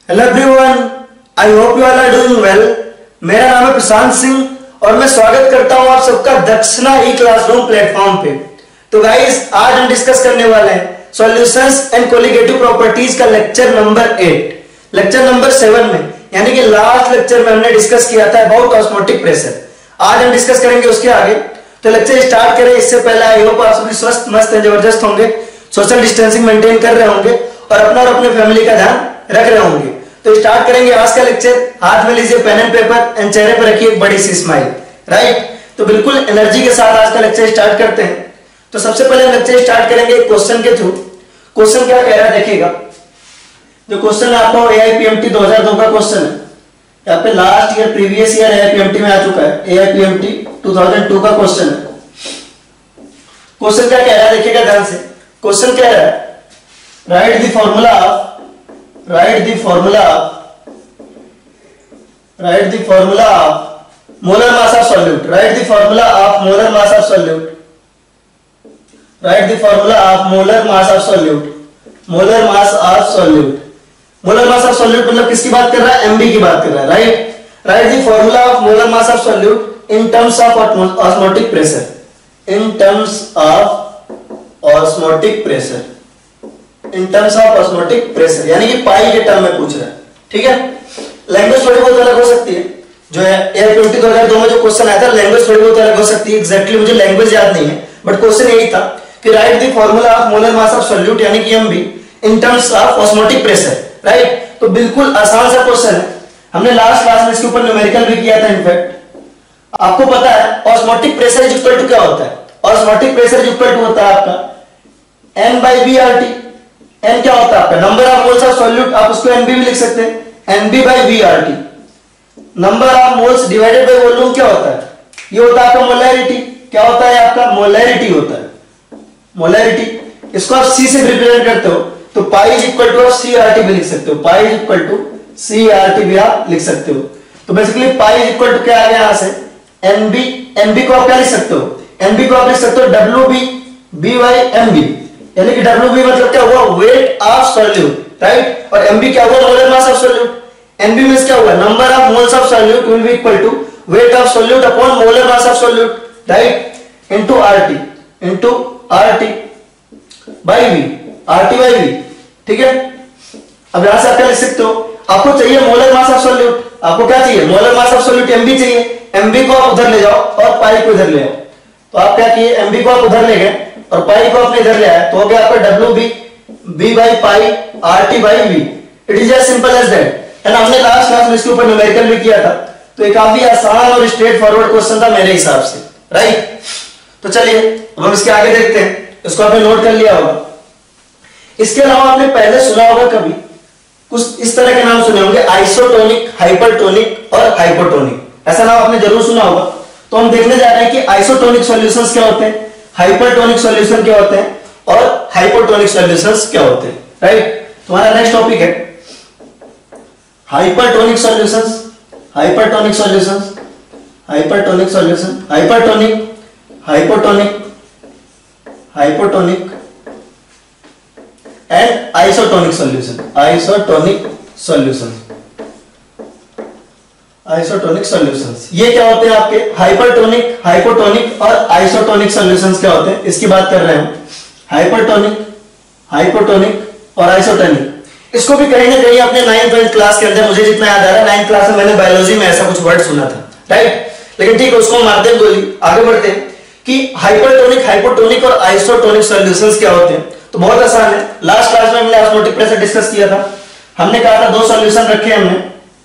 Hello everyone, I hope you all are doing well. मेरा नाम है प्रशांत सिंह और मैं स्वागत करता हूं आप सबका दक्षिणा ई क्लासरूम प्लेटफॉर्म पे। तो गाइस, आज हम डिस्कस करने वाले हैं सॉल्यूशंस एंड कोलिगेटिव प्रॉपर्टीज का लेक्चर नंबर 8। लेक्चर नंबर 7 में यानी कि लास्ट लेक्चर में हमने डिस्कस किया था अबाउट ऑस्मोटिक प्रेशर। आज हम डिस्कस करेंगे उसके आगे। तो लेक्चर स्टार्ट करें इससे पहले आई होप आप सभी स्वस्थ, मस्त, जबरदस्त होंगे, सोशल डिस्टेंसिंग मेंटेन कर रहे होंगे और अपना और अपने फैमिली का ध्यान रख रहे होंगे। तो स्टार्ट करेंगे आज का लेक्चर। हाथ में लीजिए पेन एंड पेपर एंड चेहरे पर रखिए एक बड़ी सी स्माइल। राइट, तो बिल्कुल एनर्जी के साथ आज का लेक्चर स्टार्ट करते हैं। तो सबसे पहले लेक्चर स्टार्ट करेंगे एक क्वेश्चन के थ्रू। क्वेश्चन क्या कह रहा है देखिएगा। जो क्वेश्चन आपको एआईपीएमटी 2002 का क्वेश्चन है, यहाँ पे last year previous year AIPMT में आ चुका है। एआईपीएमटी 2002 का क्वेश्चन है। क्वेश्चन क्या कह रहा है देखिएगा ध्यान से। क्वेश्चन कह रहा है right the formula of molar mass of solute. Right the formula of molar mass of solute. Right the formula of molar mass of solute. Molar mass of solute. Molar mass of solute मतलब किसकी बात कर रहा है? MB की बात कर रहा है। Right, right the formula of molar mass of solute in terms of osmotic pressure. In terms of osmotic pressure. In terms of osmotic pressure यानी कि पाई के टर्म में पूछ रहा है। ठीक है, लैंग्वेज थोड़ी बहुत अलग हो सकती है। जो है एआईपीएमटी 2002 में जो क्वेश्चन आया था, लैंग्वेज थोड़ी बहुत अलग हो सकती है। एग्जैक्टली मुझे लैंग्वेज याद नहीं है, बट क्वेश्चन यही था कि right the formula of molar mass of solute यानी कि MB in terms of osmotic pressure. Right, तो बिल्कुल आसान सा क्वेश्चन है। हमने लास्ट क्लास में इसके ऊपर न्यूमेरिकल भी किया था। इनफैक्ट आपको पता है osmotic pressure is equal to क्या होता है? Osmotic pressure is equal to होता है आपका N by B R T. N क्या होता है आपका? Number of moles of solute. आप उसको एनबी भी लिख सकते हैं, NB by V R T. Number of moles divided by volume क्या होता है? ये होता है आपका मोलैरिटी। क्या होता है आपका? मोलैरिटी होता है। मोलैरिटी इसको आप सी से रिप्रेजेंट करते हो तो पाई इज इक्वल टू आप सी आर टी भी लिख सकते हो। Pi is equal to C R T भी आप लिख सकते हो। तो basically pi is equal to क्या आ गया यहां से? एनबी। एनबी को आप क्या लिख सकते हो? एनबी को आप लिख सकते हो W B B by MB, यानी कि डब्ल्यू मतलब क्या हुआ? Weight of solute. राइट, और एमबी क्या हुआ? Molar mass of solute. NB means क्या हुआ? Number of moles of solute will be equal to weight of solute upon molar mass of solute. Right, into RT by V, RT by V. ठीक है, अब यहां से आप क्या लिख सकते हो? आपको चाहिए मोलर मास ऑफ सॉल्यूट। आपको क्या चाहिए? Molar mass of solute MB चाहिए। एमबी को आप उधर ले जाओ और पाई को इधर ले आओ। तो आप क्या किए? एमबी को आप उधर ले गए और पाई को आपने इधर ले आया, तो हो गया आपका W B B by pi R T by V. It is as simple as that. And हमने लास्ट क्लास में इसके ऊपर न्यूमेरिकल भी किया था। तो ये काफी आसान और स्ट्रेट फॉरवर्ड क्वेश्चन था मेरे हिसाब से। राइट, तो चलिए अब हम इसके आगे देखते हैं। इसको आपने नोट कर लिया होगा। इसके अलावा आपने पहले सुना होगा कभी कुछ इस तरह के नाम सुने होंगे, आइसोटोनिक, हाइपरटोनिक और हाइपोटोनिक। ऐसा नाम आपने जरूर सुना होगा। तो हम देखने जा रहे हैं कि आइसोटोनिक सॉल्यूशंस क्या होते हैं, हाइपरटोनिक सॉल्यूशन क्या होते हैं और हाइपोटोनिक सॉल्यूशंस क्या होते हैं। राइट, तुम्हारा नेक्स्ट टॉपिक है hypertonic solutions. Hypertonic solutions, hypertonic solution, hypertonic, hypotonic, hypotonic and isotonic solution. Isotonic solution, isotonic solutions ये क्या होते हैं आपके? हाइपरटोनिक, हाइपोटोनिक और आइसोटोनिक सॉल्यूशंस क्या होते हैं इसकी बात कर रहे हैं। हाइपरटोनिक, हाइपोटोनिक और आइसोटोनिक। इसको भी कहीं ना कहीं अपने 9th क्लास के अंदर, मुझे जितना याद आ रहा है 9th क्लास में मैंने बायोलॉजी में ऐसा कुछ वर्ड सुना था। राइट, लेकिन ठीक है, उसको मारते हैं गोली, आगे बढ़ते हैं कि हाइपरटोनिक, हाइपोटोनिक और आइसोटोनिक सॉल्यूशंस क्या होते हैं। तो बहुत आसान है। लास्ट क्लास में हमने ऑस्मोटिक प्रेशर डिस्कस किया था। हमने कहा था दो सॉल्यूशन रखे, हमने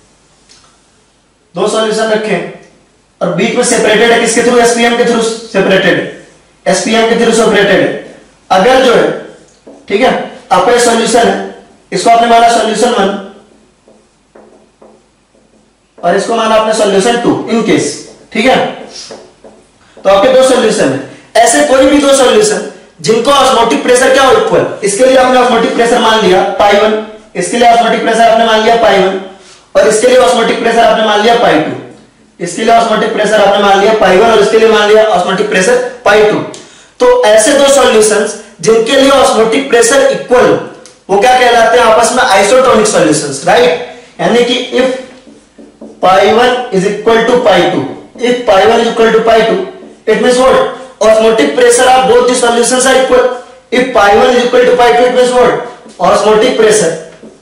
दो सॉल्यूशन रखे और बीच में सेपरेटेड है। किसके थ्रू? एसपीएम के थ्रू सेपरेटेड है। एसपीएम के थ्रू सेपरेटेड है। अगर जो है, ठीक है, आपका सॉल्यूशन है, इसको आपने माना सॉल्यूशन 1 और इसको माना आपने सॉल्यूशन 2 इन केस। ठीक है, तो आपके दो सॉल्यूशन है। ऐसे कोई भी दो सॉल्यूशन जिनको ऑस्मोटिक प्रेशर क्या हो? इक्वल। इसके लिए आपने ऑस्मोटिक प्रेशर मान लिया पाई 1, इसके लिए ऑस्मोटिक प्रेशर आपने मान लिया पाई 1 और इसके लिए ऑस्मोटिक प्रेशर आपने मान लिया पाई 2। इसके लिए ऑस्मोटिक प्रेशर आपने मान लिया पाई 1 और इसके लिए मान लिया ऑस्मोटिक प्रेशर पाई 2। तो ऐसे दो सॉल्यूशंस जिनके लिए ऑस्मोटिक प्रेशर इक्वल हो वो क्या कहलाते हैं? आपस में आइसोटोनिक सॉल्यूशंस। राइट, यानी कि if π1 is equal to π2, if π1 is equal to π2, it means what? Osmotic pressure of both the solutions are equal. If π1 is equal to π2, it means what? Osmotic pressure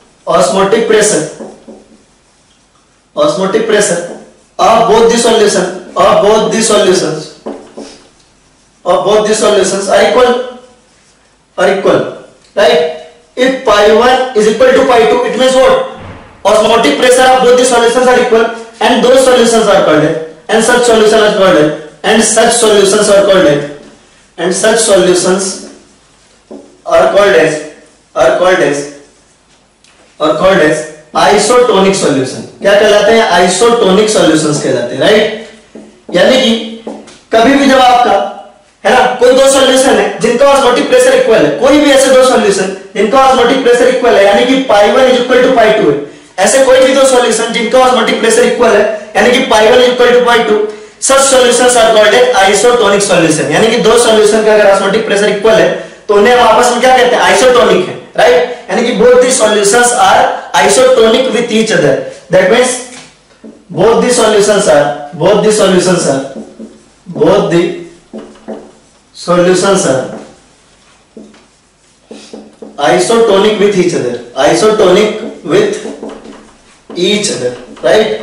of both the solutions are equal, right? If π1 is equal to π2, it means what? Osmotic pressure of both the solutions are equal, and those solutions are called as, and such solutions are called as, and such solutions are called as, and such solutions are called as isotonic solution. क्या कहलाते हैं? Isotonic solutions कहलाते हैं, right? यानी कि कभी भी जब आपका है ना कोई दो सॉल्यूशन है जिनका ऑस्मोटिक प्रेशर इक्वल है, कोई भी ऐसे दो सॉल्यूशन जिनका ऑस्मोटिक प्रेशर इक्वल है, यानी कि π1 is equal to π2 है, ऐसे कोई भी दो सॉल्यूशन जिनका ऑस्मोटिक प्रेशर इक्वल है, यानी कि π1 is equal to point 2, such solutions are called as isotonic solution. यानी कि दो सॉल्यूशन का अगर ऑस्मोटिक प्रेशर इक्वल है तो उन्हें हम आपस में क्या कहते हैं? आइसोटोनिक है, राइट? यानी कि both the solutions are isotonic with each other. That means both the solutions are isotonic with each other, right?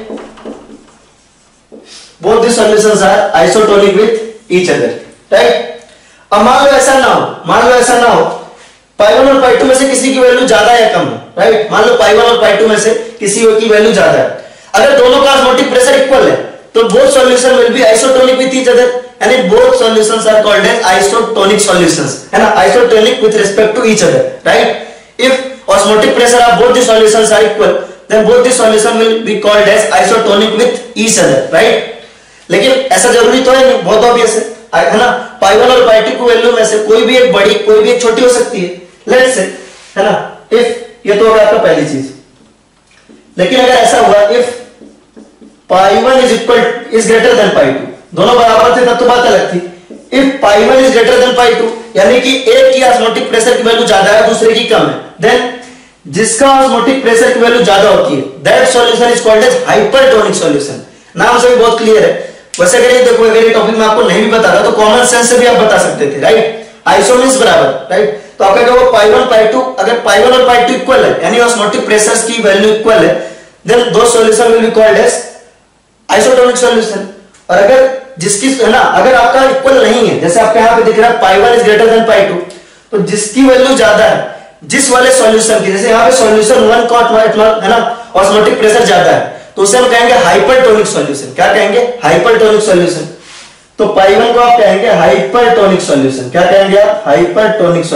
Both the solutions are isotonic with each other, right? अब मान लो ऐसा ना हो π1 और π2 में से किसी की वैल्यू ज्यादा या कम है, राइट? मान लो π1 और π2 में से किसी की वैल्यू ज्यादा है, अगर दोनों का ऑस्मोटिक प्रेशर इक्वल है तो both solution will be isotonic with each other, यानी both solutions are called as isotonic solutions, है ना? Isotonic with respect to each other, right? If osmotic pressure of both the solutions are equal, then both the solution will be called as isotonic with each other, right? लेकिन ऐसा जरूरी तो है नहीं, बहुत obvious है ना? π1 और π2 की वैल्यू में से कोई भी एक बड़ी कोई भी एक छोटी हो सकती है, लेट्स से, है ना? इफ ये तो होगा आपका पहली चीज, लेकिन अगर ऐसा हुआ इफ π1 is greater than π2, दोनों बराबर थे तब तो बात अलग थी. इफ π1 is greater than π2, यानी कि एक की ऑस्मोटिक प्रेशर की वैल्यू ज्यादा है, दूसरे की कम है, देन जिसका ऑस्मोटिक प्रेशर की वैल्यू ज्यादा होती है that solution is called as hypertonic solution. नाम से भी बहुत क्लियर है. वैसे अगर ये देखो अगर ये टॉपिक में आपको नहीं भी बता रहा तो कॉमन सेंस से भी आप बता सकते थे, राइट? आइसोमीन्स बराबर, राइट? तो आपका क्या वो π1 π2, अगर π1 और π2 इक्वल है यानी ऑस्मोटिक प्रेशर्स की वैल्यू इक्वल है, देन दो solution will be called as isotonic solution. और अगर जिसकी है ना अगर आपका इक्वल नहीं है, जैसे आपके यहाँ पे दिख रहा है π1 is greater than π2, तो जिसकी वैल्यू ज्यादा है जिस वाले सॉल्यूशन की, जैसे यहाँ पे सॉल्यूशन 1 का है ना ऑस्मोटिक प्रेशर ज्यादा है, तो उसे हम कहेंगे हाइपरटोनिक सॉल्यूशन. क्या कहेंगे? Hypertonic solution. तो π1 को आप कहेंगे हाइपरटोनिक सॉल्यूशन. क्या कहेंगे आप? Hypertonic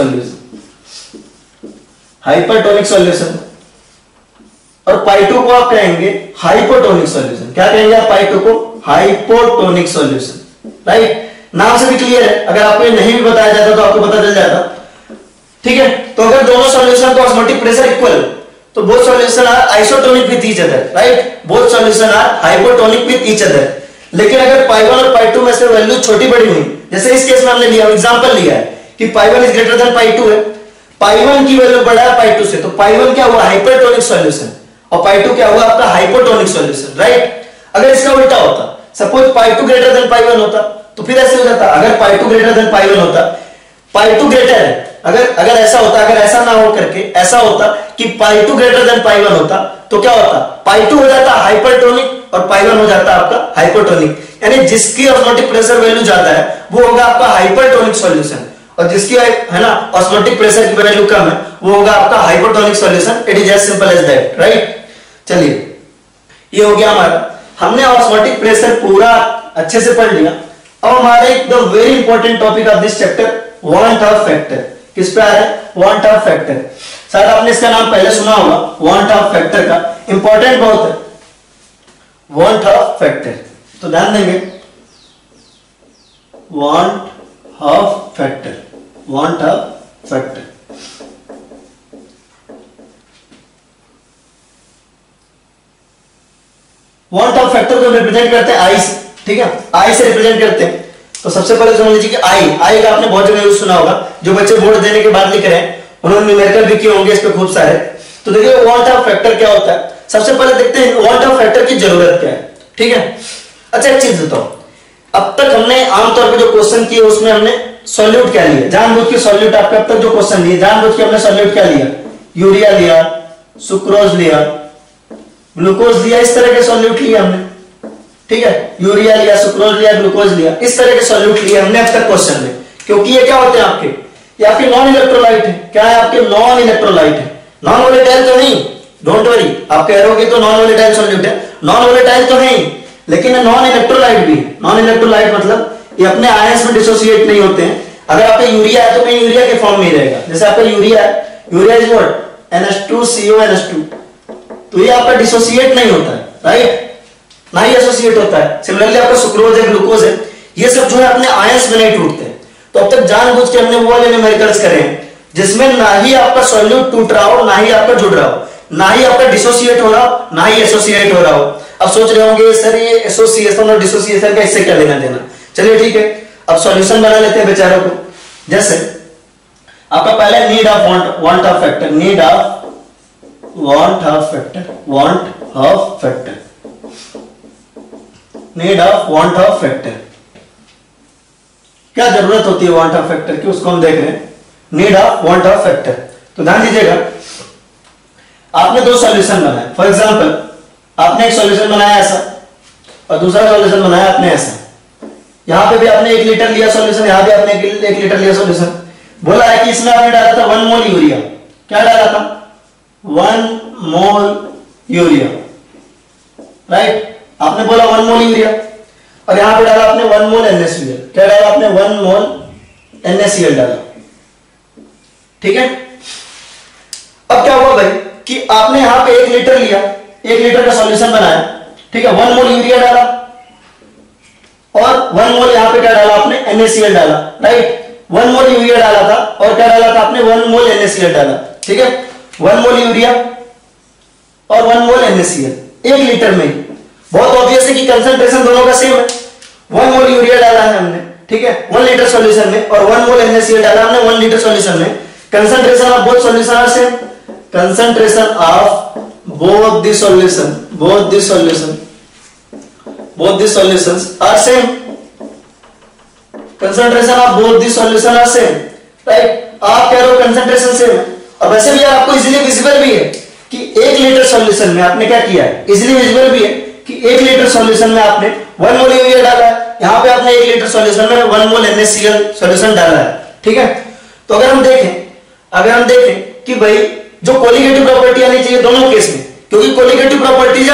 solution. और π2 को आप कहेंगे हाइपोटोनिक सॉल्यूशन. क्या कहेंगे आप? π2 को हाइपोटोनिक सॉल्यूशन, राइट? नाम से भी क्लियर है. अगर आपको ये नहीं भी बताया जाता तो आपको पता चल जाता, ठीक है? तो अगर दोनों सॉल्यूशन का ऑस्मोटिक प्रेशर इक्वल तो both solution are isotonic with each other, right? Both solution are hypotonic with each other. लेकिन अगर π1 और π2 में से वैल्यू छोटी बड़ी हुई, जैसे इस केस में हमने लिया एग्जांपल लिया है कि π1 is greater than π2 है, π1 की वैल्यू बड़ा है π2 से, तो π1 क्या हुआ? हाइपरटोनिक सॉल्यूशन, और π2 क्या हुआ? आपका हाइपोटोनिक सॉल्यूशन, राइट? अगर इसका उल्टा होता, सपोज π2 greater than π1 होता, तो फिर ऐसे हो जाता. अगर π2 greater than π1 होता, π2 greater है, अगर ऐसा होता, अगर ऐसा ना हो करके ऐसा होता कि π2 greater than π1 होता, तो क्या होता? π2 हो जाता हाइपरटोनिक और π1 हो जाता आपका हाइपोटोनिक. यानी जिसकी ऑस्मोटिक प्रेशर वैल्यू ज्यादा है वो होगा आपका हाइपरटोनिक सॉल्यूशन, और जिसकी है ना ऑस्मोटिक प्रेशर की वैल्यू कम है वो होगा आपका hypotonic solution. It is as simple as that, right? चलिए, ये हो गया हमारा. हमने ऑस्मोटिक प्रेशर पूरा अच्छे से पढ़ लिया. अब हमारे the very important topic of this chapter, van't Hoff factor. किस पे आ रहा है? Van't Hoff factor. शायद आपने इसका नाम पहले सुना होगा, वांट ऑफ फैक्टर का. इंपॉर्टेंट बहुत है वांट ऑफ फैक्टर, तो ध्यान देंगे. Van't Hoff factor, van't Hoff factor. Van't Hoff factor को रिप्रेजेंट करते हैं आई से, ठीक है? आई से रिप्रेजेंट करते हैं. तो सबसे पहले समझ लीजिए कि आई का आपने बहुत जगह यूज सुना होगा. जो बच्चे बोर्ड देने के बाद लिख रहे हैं उन्होंने न्यूमेरिकल भी किए होंगे इस पे खूब सारे. तो देखिए वांट ऑफ फैक्टर क्या होता है. सबसे पहले देखते हैं वांट ऑफ फैक्टर की जरूरत क्या है, ठीक है। अच्छा एक चीज बताओ, अब तक हमने आमतौर पे जो क्वेश्चन किए उसमें हमने सॉल्यूट क्या लिया, जानबूझ के सॉल्यूट आपके अब तक जो क्वेश्चन लिए जानबूझ के हमने सॉल्यूट क्या लिया, यूरिया लिया, सुक्रोज लिया, ग्लूकोज लिया, इस तरह के सॉल्यूट लिए हमने, ठीक है। यूरिया लिया, सुक्रोज लिया, ग्लूकोज लिया, इस तरह के सॉल्यूट लिए हमने अब तक क्वेश्चन में, क्योंकि ये क्या होते हैं आपके, ये आपके नॉन इलेक्ट्रोलाइट है। क्या है आपके, नॉन इलेक्ट्रोलाइट है, नॉन वोलेटाइल तो नहीं, डोंट वरी, आप कह रहे हो कि तो नॉन वोलेटाइल सॉल्यूट है, नॉन वोलेटाइल तो है ही, लेकिन नॉन इलेक्ट्रोलाइट भी है। नॉन इलेक्ट्रोलाइट मतलब ये अपने आयंस में डिसोसिएट नहीं होते हैं। अगर आपका यूरिया है तो कहीं यूरिया के फॉर्म में ही रहेगा, जैसे आपका यूरिया है, यूरिया इज व्हाट, NH2CONH2, तो ये आपका डिसोसिएट नहीं होता है, राइट, ना ही एसोसिएट होता है। सिमिलरली आपका सुक्रोज है, ग्लूकोज है, ये सब जो है अपने आयंस में नहीं टूटते हैं। तो अब तक जानबूझ के हमने वो वाले न्यूमेरिकल्स करे हैं जिसमें ना ही आपका सॉल्यूट टूट रहा हो, ना ही आपका जुड़ रहा हो, ना ही आपका डिसोसिएट हो रहा हो, ना ही एसोसिएट हो रहा हो। अब सोच रहे होंगे सर ये एसोसिएशन और डिसोसिएशन का इससे क्या लेना देना, चलिए ठीक है, अब सॉल्यूशन बना लेते हैं बेचारों को। जैसे आपका पहले need of van't Hoff factor, need of van't Hoff factor, van't Hoff factor, need of van't Hoff factor, क्या जरूरत होती है वांट ऑफ फैक्टर की, उसको हम देख रहे हैं। Need of van't Hoff factor, तो ध्यान दीजिएगा, आपने दो सॉल्यूशन बनाए, फॉर एग्जांपल आपने एक सॉल्यूशन बनाया ऐसा और दूसरा सॉल्यूशन बनाया आपने ऐसा। यहां पे भी आपने 1 लीटर लिया सॉल्यूशन, यहां भी आपने 1 लीटर लिया सॉल्यूशन। बोला है कि इसमें आपने डाला था 1 मोल यूरिया, क्या डाला था, 1 मोल यूरिया, राइट, आपने बोला 1 मोल यूरिया, और यहां पे डाला आपने 1 मोल NaCl, क्या डाला आपने, 1 मोल NaCl डाला, ठीक है। अब क्या हुआ भाई कि आपने यहां पे 1 लीटर लिया, 1 लीटर का सॉल्यूशन बनाया, ठीक है, 1 मोल यूरिया डाला और 1 मोल यहां पे क्या डाला आपने, NaCl डाला, राइट, 1 मोल यूरिया डाला था और क्या डाला था आपने, 1 मोल NaCl डाला, ठीक है, 1 मोल यूरिया और 1 मोल NaCl 1 लीटर में ही। बहुत ऑब्वियस है कि कंसंट्रेशन दोनों का सेम है, 1 मोल यूरिया डाला है हमने, ठीक है, 1 लीटर सॉल्यूशन में, और 1 मोल NaCl डाला हमने 1 लीटर सॉल्यूशन में। Concentration of both solution are same, concentration of both the solutions are same, concentration of both the solution are same, right, आप कह रहे हो कंसंट्रेशन सेम है। अब ऐसे भी आपको इजीली विजिबल भी है कि 1 लीटर सॉल्यूशन में आपने क्या किया है, इजीली विजिबल भी है कि 1 लीटर सॉल्यूशन में आपने 1 मोल यूरिया डाला है, यहां पे आपने 1 लीटर सॉल्यूशन में 1 मोल NaCl सॉल्यूशन डाला है, ठीक है। तो अगर हम देखें कि भाई जो कोलिगेटिव प्रॉपर्टी आनी चाहिए दोनों केस में, क्योंकि colligative properties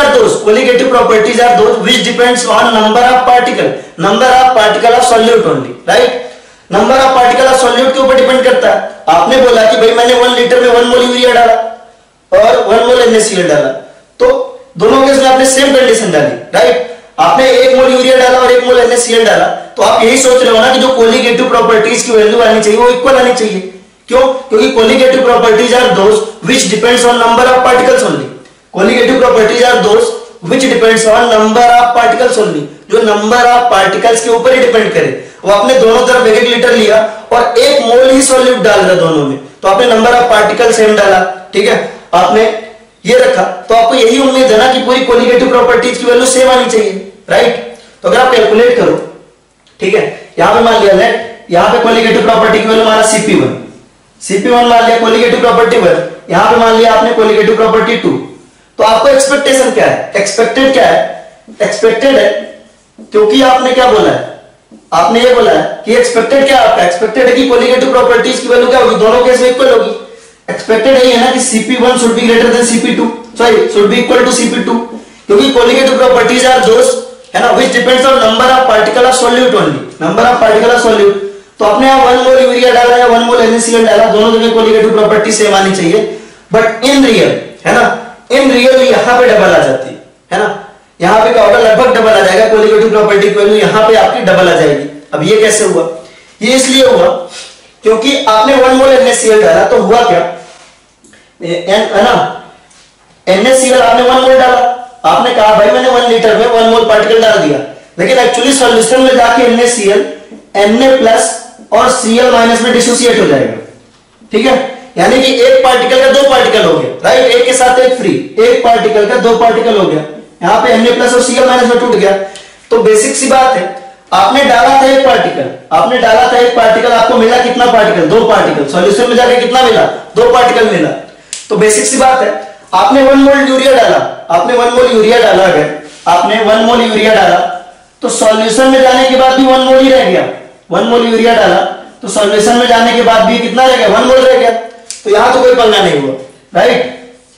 are those which depends on number of particle of solute only, right, number of particle of solute के ऊपर डिपेंड करता है। आपने बोला कि भाई मैंने 1 लीटर में 1 मोल यूरिया डाला और 1 मोल NaCl डाला, तो दोनों केस में आपने सेम कंडीशन डाली, राइट, आपने 1 मोल यूरिया डाला और 1 मोल NaCl डाला, तो आप यही सोच रहे हो ना कि जो कोलिगेटिव प्रॉपर्टीज की वैल्यू आनी चाहिए वो इक्वल आनी चाहिए। क्यों, क्योंकि colligative properties are those which depends on number of particles only, colligative properties are those which depends on number of particles only, जो नंबर ऑफ पार्टिकल्स के ऊपर ही डिपेंड करे। वो आपने दोनों तरफ 1 लीटर लिया और 1 मोल ही सॉल्यूट डाल दिया दोनों में, तो आपने नंबर ऑफ पार्टिकल सेम डाला, ठीक है, आपने ये रखा, तो आपको यही उम्मीद है ना कि पूरी कोलिगेटिव प्रॉपर्टीज की वैल्यू सेम आनी चाहिए, राइट। तो अगर आप कैलकुलेट करो, ठीक है, यहां पे मान लिया लेट, यहां पे कोलिगेटिव प्रॉपर्टी की वैल्यू हमारा CP1 मान लिया कोलिगेटिव प्रॉपर्टी 1, यहां पे मान लिया आपने कोलिगेटिव प्रॉपर्टी 2, तो आपको एक्सपेक्टेशन क्या है, एक्सपेक्टेड है, क्योंकि आपने क्या बोला है, आपने ये बोला है कि एक्सपेक्टेड क्या आपका, एक्सपेक्टेड है कि कोलिगेटिव प्रॉपर्टीज की वैल्यू क्या होगी, दोनों केस में इक्वल होगी। एक्सपेक्टेड है ना कि CP1 should be greater than CP2, sorry should be equal to CP2, क्योंकि कोलिगेटिव प्रॉपर्टीज आर दोस, है ना, which depends on number of particle of solute only, number of particle of solute. तो आपने यहां 1 मोल urea डाला या 1 मोल NaCl डाला, दोनों जगह कोलिगेटिव प्रॉपर्टी सेम आनी चाहिए, बट इन रियल, है ना, इन रियल यहां पे डबल आ जाती है ना, यहां पे क्या होगा, लगभग डबल आ जाएगा, कोलिगेटिव प्रॉपर्टी की वैल्यू यहां पे आपकी डबल आ जाएगी। अब ये कैसे हुआ, ये इसलिए हुआ क्योंकि आपने 1 मोल NaCl डाला, तो हुआ क्या, है ना, NaCl आपने 1 मोल डाला, आपने कहा भाई मैंने 1 लीटर में 1 मोल पार्टिकल डाल दिया, लेकिन एक्चुअली सॉल्यूशन में जाके NaCl Na+ और Cl- में डिसोसिएट हो जाएगा, ठीक है, यानी कि एक पार्टिकल का दो पार्टिकल हो गया, राइट, एक के साथ एक फ्री, एक पार्टिकल का दो पार्टिकल हो गया, यहाँ पे Na प्लस और Cl माइनस में टूट गया। तो बेसिक सी बात है, आपने डाला था एक पार्टिकल, आपने डाला था एक पार्टिकल, आपको मिला कितना पार्टिकल, दो पार्टिकल, सॉल्यूशन में जाके कितना मिला, दो पार्टिकल मिला। तो बेसिक सी बात है, आपने 1 मोल यूरिया डाला, आपने 1 मोल यूरिया डाला, अगर आपने 1 मोल यूरिया डाला तो सॉल्यूशन में जाने के बाद भी 1 मोल ही रह गया, 1 मोल यूरिया डाला तो सॉल्यूशन में जाने के बाद भी कितना रह गया, 1 मोल रह गया। तो यहां तो कोई पंगा नहीं हुआ, राइट।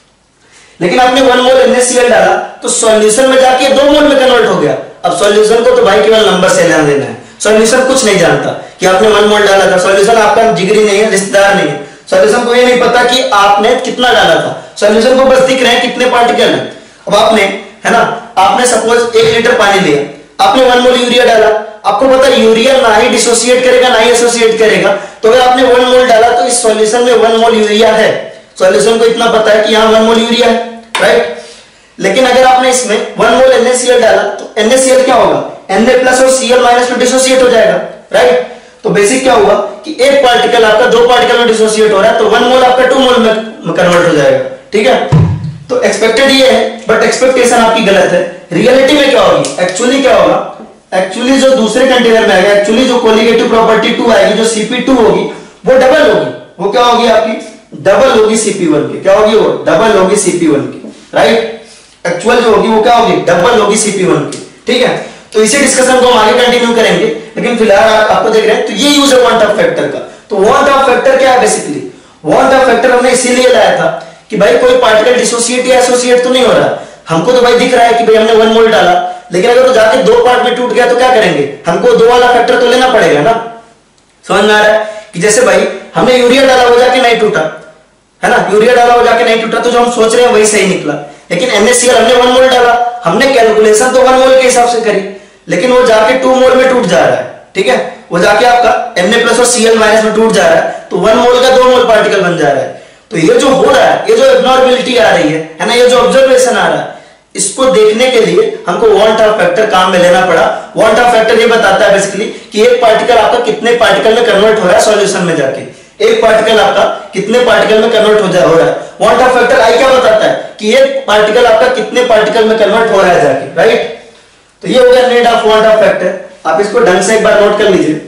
लेकिन आपने 1 मोल NaCl डाला तो सॉल्यूशन में जाके 2 मोल में कन्वर्ट हो गया। अब सॉल्यूशन को तो भाई केवल नंबर से लेना देना है, सॉल्यूशन कुछ नहीं जानता कि आपने 1 मोल डाला था, सॉल्यूशन आपका जिगरी नहीं है, रिश्तेदार नहीं है, सॉल्यूशन को ये नहीं पता कि आपने कितना डाला था, सॉल्यूशन को बस दिख रहे हैं कितने पार्टिकल हैं। अब आपने, है ना, आपने सपोज 1 लीटर पानी लिया, आपने 1 मोल यूरिया डाला, आपको पता है यूरिया ना ही डिसोसिएट करेगा ना ही एसोसिएट करेगा, तो अगर आपने 1 मोल डाला तो इस सॉल्यूशन में 1 मोल यूरिया है, सॉल्यूशन को इतना पता है कि यहाँ 1 मोल यूरिया है, राइट। लेकिन अगर आपने इसमें 1 मोल NaCl डाला तो NaCl क्या होगा, Na प्लस और Cl माइनस में डिसोसिएट हो जाएगा, राइट। तो बेसिक क्या हुआ कि एक पार्टिकल आपका दो पार्टिकल में डिसोसिएट हो रहा है, तो 1 मोल आपका 2 मोल में कन्वर्ट हो जाएगा, ठीक है। तो एक्सपेक्टेड ये है, बट एक्सपेक्टेशन आपकी गलत है। रियलिटी में क्या होगी, एक्चुअली क्या होगा, एक्चुअली जो दूसरे कंटेनर में आएगा, एक्चुअली जो कोलिगेटिव प्रॉपर्टी 2 आएगी, जो Cp2 होगी वो डबल होगी, वो क्या होगी आपकी डबल होगी Cp1 की, क्या होगी वो डबल होगी Cp1 की, राइट। एक्चुअल जो होगी वो क्या होगी डबल होगी Cp1 की, ठीक है। तो इसी डिस्कशन को हम आगे कंटिन्यू करेंगे, लेकिन फिलहाल आपको देख रहे हैं तो ये यूज है वांट ऑफ फैक्टर का। तो वांट ऑफ फैक्टर क्या है, बेसिकली वांट ऑफ फैक्टर हमने इसीलिए लाया था कि भाई कोई पार्टिकल डिसोसिएट या एसोसिएट तो नहीं हो रहा, हमको तो भाई दिख रहा है कि भाई हमने 1 मोल डाला, लेकिन अगर वो जाके दो पार्ट में टूट गया तो क्या करेंगे, हमको दो वाला फैक्टर तो लेना पड़ेगा ना। समझ में आ रहा है कि जैसे भाई हमने यूरिया डाला हो जाके नहीं टूटा, है ना, यूरिया डाला हो जाके नहीं टूटा, तो जो हम सोच रहे हैं वही सही निकला। लेकिन NaCl हमने 1 मोल डाला, हमने कैलकुलेशन तो 1 मोल के हिसाब से करी, लेकिन वो जाके 2 मोल में टूट जा रहा है, ठीक है, वो जाके आपका Na प्लस और Cl माइनस में टूट जा रहा है, तो 1 मोल का 2 मोल पार्टिकल बन जा रहा है। तो ये जो हो रहा है, ये जो एब्नॉर्मलिटी आ रही है ना, ये जो ऑब्जर्वेशन आ रहा है, इसको देखने के लिए हमको वांट ऑफ फैक्टर काम में लेना पड़ा। वांट ऑफ फैक्टर ये बताता है बेसिकली कि एक पार्टिकल आपका कितने पार्टिकल में कन्वर्ट हो रहा है सॉल्यूशन में जाके, एक पार्टिकल आपका कितने पार्टिकल में कन्वर्ट हो रहा है। वांट ऑफ फैक्टर आई क्या बताता है कि एक पार्टिकल आपका कितने पार्टिकल में कन्वर्ट हो रहा है जाके, राइट। तो ये हो गया need of van't Hoff factor. आप इसको ढंग से एक बार नोट कर लीजिए,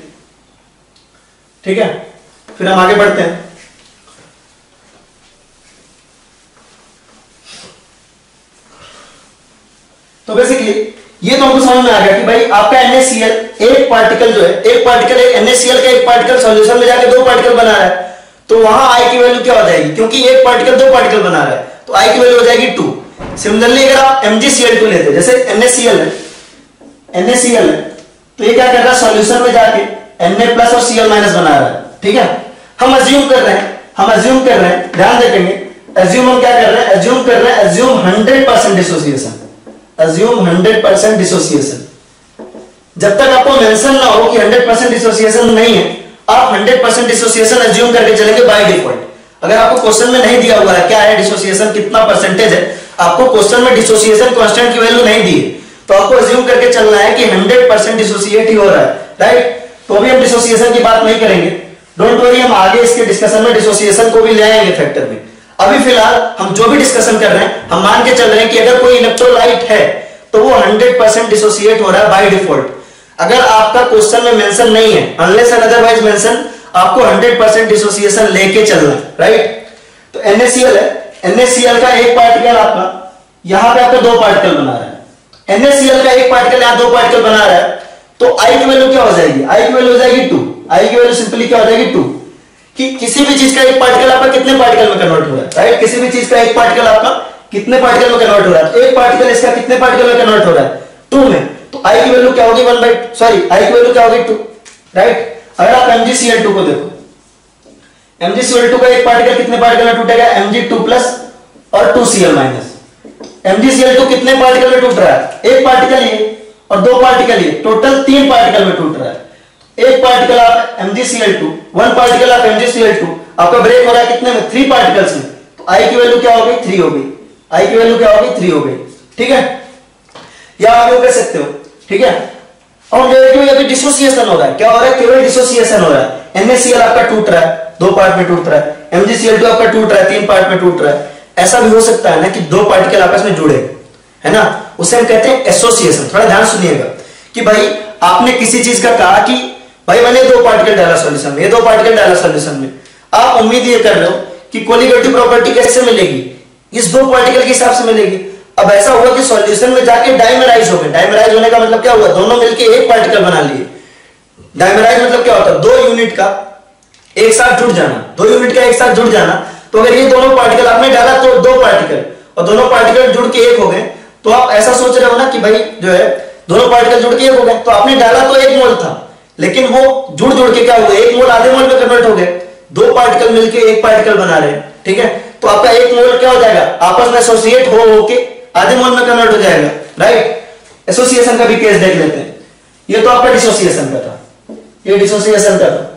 ठीक है, फिर हम आगे बढ़ते हैं। तो बेसिकली ये तो हमको समझ में आ गया कि भाई आपका NaCl एक पार्टिकल जो है, एक पार्टिकल NaCl का एक पार्टिकल सॉल्यूशन में जाके दो पार्टिकल बना रहा है, तो वहां I की वैल्यू क्या हो जाएगी, क्योंकि एक पार्टिकल दो पार्टिकल बना रहा है तो I की वैल्यू हो जाएगी 2। सिमिलरली अगर आप MgCl2 लेते, जैसे NaCl है तो ये क्या कर रहा है, सॉल्यूशन में जाके Na प्लस और Cl माइनस बना रहा है, ठीक है। हम अज्यूम कर रहे हैं, ध्यान देखेंगे, अज्यूम हम क्या कर रहे हैं, अज्यूम 100% डिसोसिएशन, अज्यूम 100% डिसोसिएशन। जब तक आपको मेंशन ना हो कि 100% डिसोसिएशन नहीं है, आप 100% डिसोसिएशन अज्यूम करके चलेंगे बाय डिफॉल्ट। अगर आपको क्वेश्चन में नहीं दिया हुआ है क्या है डिसोसिएशन, कितना परसेंटेज है, आपको क्वेश्चन में डिसोसिएशन कांस्टेंट की वैल्यू नहीं दी है, तो आपको अज्यूम करके चलना है कि 100% डिसोसिएट ही हो रहा है, राइट। तो अभी हम डिसोसिएशन की बात नहीं करेंगे, डोंट वरी, हम आगे इसके डिस्कशन में डिसोसिएशन को भी ले आएंगे फैक्टर में। अभी फिलहाल हम जो भी डिस्कशन कर रहे हैं, हम मान के चल रहे हैं कि अगर कोई इलेक्ट्रोलाइट है तो वो 100% डिसोसिएट हो रहा है बाय डिफॉल्ट। अगर आपका क्वेश्चन में मेंशन नहीं है, अनलेस एंड अदरवाइज मेंशन, आपको 100% डिसोसिएशन लेके चलना है, राइट। तो NaCl है, NaCl का एक पार्टिकल आपका यहां पे आपका दो पार्टिकल बना रहा है, NaCl का एक पार्टिकल यहां दो पार्टिकल बना रहा है, तो I की वैल्यू क्या हो जाएगी, I की वैल्यू हो जाएगी 2। I की वैल्यू सिंपली क्या हो जाएगी 2, कि किसी भी चीज का एक पार्टिकल आपका कितने पार्टिकल में कन्वर्ट हो रहा है, राइट। किसी भी चीज का एक पार्टिकल आपका कितने पार्टिकल में कन्वर्ट हो रहा है, तो एक पार्टिकल इसका कितने पार्टिकल में कन्वर्ट हो रहा है, 2 में, तो I की वैल्यू क्या होगी I की वैल्यू क्या होगी 2, राइट। अगर आप MgCl2 को देखो, MgCl2 का एक पार्टिकल कितने पार्टिकल में टूटेगा, Mg2 प्लस और 2Cl माइनस। MgCl2 कितने पार्टिकल में टूट रहा है, एक पार्टिकल ये और दो पार्टिकल ये, टोटल 3 पार्टिकल में टूट रहा है। एक पार्टिकल आप MgCl2, 1 पार्टिकल आप MgCl2, आपका ब्रेक हो रहा है कितने में, 3 पार्टिकल्स में, तो I की वैल्यू क्या हो गई 3 हो गई, I की वैल्यू क्या हो गई 3 हो गई, ठीक है। या आप कह सकते हो, ठीक है। और अभी डिसोसिएशन हो रहा है, क्या हो रहा है, केवल डिसोसिएशन हो रहा है, NaCl आपका टूट रहा है, 2 पार्ट में टूट रहा है, MgCl2 आपका टूट रहा है, 3 पार्ट में टूट रहा है। ऐसा भी हो सकता है ना कि 2 पार्टिकल आपस में जुड़े, है ना, उसे हम कहते हैं एसोसिएशन। थोड़ा ध्यान सुनिएगा कि भाई आपने किसी चीज का कहा कि भाई मैंने 2 पार्टिकल डाला सॉल्यूशन में, ये 2 पार्टिकल डाला सॉल्यूशन में, आप उम्मीद ये कर रहे हो कि कोलिगेटिव प्रॉपर्टी कैसे मिलेगी, इस 2 पार्टिकल के हिसाब से मिलेगी। अब ऐसा हुआ कि सॉल्यूशन में जाके डाइमराइज हो गए। डाइमराइज होने का मतलब क्या हुआ, दोनों मिलके एक पार्टिकल बना लिए। डाइमराइज मतलब क्या होता है, 2 यूनिट का एक साथ जुड़ जाना, 2 यूनिट का एक साथ जुड़ जाना। तो अगर ये दोनों पार्टिकल आपने डाला तो 2 पार्टिकल, और दोनों पार्टिकल जुड़ के एक हो गए, तो आप ऐसा सोच रहे हो ना कि भाई जो है दोनों पार्टिकल जुड़ के एक हो गए, तो आपने डाला तो 1 मोल था, लेकिन वो जुड़ जुड़ के क्या हुआ, 1 मोल आधे मोल में कन्वर्ट हो गए, 2 पार्टिकल मिलके एक पार्टिकल बना रहे हैं, ठीक है। तो आपका 1 मोल क्या हो जाएगा, आपस में एसोसिएट हो के आधे मोल में कन्वर्ट हो जाएगा, राइट। एसोसिएशन का भी केस देख लेते हैं। ये तो आपका डिसोसिएशन का था, ये डिसोसिएशन का था।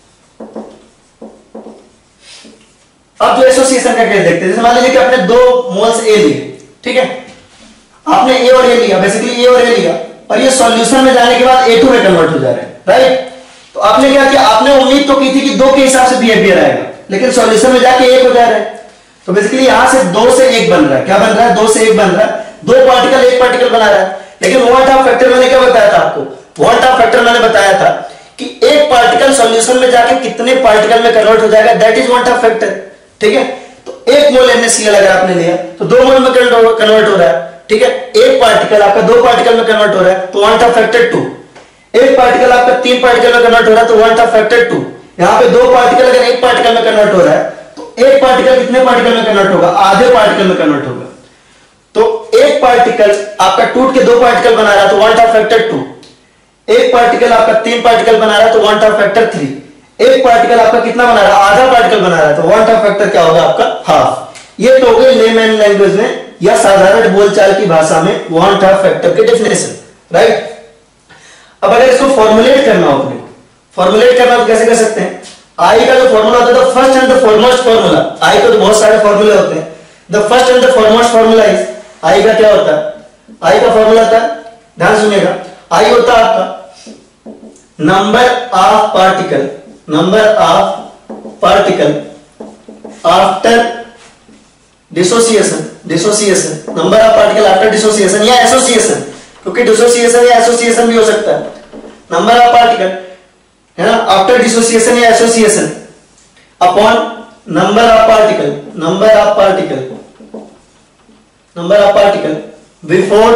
अब जो एसोसिएशन का केस देखते हैं, जैसे मान लीजिए कि आपने 2 मोल्स ए लिए, ठीक है, आपने ए और ए लिया, बेसिकली ए और ए लिया, और ये सॉल्यूशन में जाने के बाद A2 में कन्वर्ट हो जा रहे हैं, राइट। तो आपने क्या किया, आपने उम्मीद तो की थी कि 2 के हिसाब से बिहेवियर आएगा, लेकिन सॉल्यूशन में जाके 1 हो जा रहा है। तो बेसिकली यहां से 2 से 1 बन रहा है, क्या बन रहा है, 2 से 1 बन रहा है, 2 पार्टिकल 1 पार्टिकल बना रहा है। लेकिन वॉल्ट ऑफ फैक्टर मैंने क्या बताया था आपको, वॉल्ट ऑफ फैक्टर मैंने बताया था कि एक पार्टिकल सॉल्यूशन में जाके कितने पार्टिकल में कन्वर्ट हो जाएगा, that is van't Hoff factor, ठीक है। तो 1 मोल NaCl अगर आपने लिया तो 2 मोल में कन्वर्ट हो रहा है, ठीक है। एक पार्टिकल आपका 2 पार्टिकल में कन्वर्ट हो रहा है, तो वॉल्ट ऑफ फैक्टर 2। एक पार्टिकल आपका 3 पार्टिकल में कन्वर्ट हो रहा है, तो वॉल्ट ऑफ फैक्टर 2। यहां पे 2 पार्टिकल अगर 1 पार्टिकल में कन्वर्ट हो रहा है, तो एक पार्टिकल कितने पार्टिकल में कन्वर्ट होगा, आधे पार्टिकल में कन्वर्ट होगा। तो एक पार्टिकल आपका टूट के 2 पार्टिकल बना रहा है, तो वॉल्ट ऑफ फैक्टर 2। एक पार्टिकल आपका 3 पार्टिकल बना रहा है, तो वॉल्ट ऑफ फैक्टर 3। एक पार्टिकल आपका कितना बना रहा है, आधा पार्टिकल बना रहा है, तो वॉल्ट ऑफ फैक्टर क्या होगा आपका, हाफ। ये तो हो गई लेमैन लैंग्वेज में या साधारण बोलचाल की भाषा में वॉल्ट ऑफ फैक्टर की डेफिनेशन, राइट। अब अगर इसको फॉर्मुलेट करना हो, अपने फॉर्मुलेट करना तो कैसे कर सकते हैं, आई का जो फॉर्मूला होता है, first and the foremost formula, I को तो बहुत सारे फॉर्मूले होते हैं, the first and the foremost formula is, I का क्या होता है, आई का फॉर्मूला होता है, ध्यान सुनिएगा, आई होता है आपका number of particle, number of particle after dissociation, dissociation, number of particle after dissociation या एसोसिएशन, क्योंकि डिसोसिएशन या एसोसिएशन भी हो सकता है। नंबर ऑफ पार्टिकल है ना, आफ्टर डिसोसिएशन या association upon number of particle, number of particle, number of particle before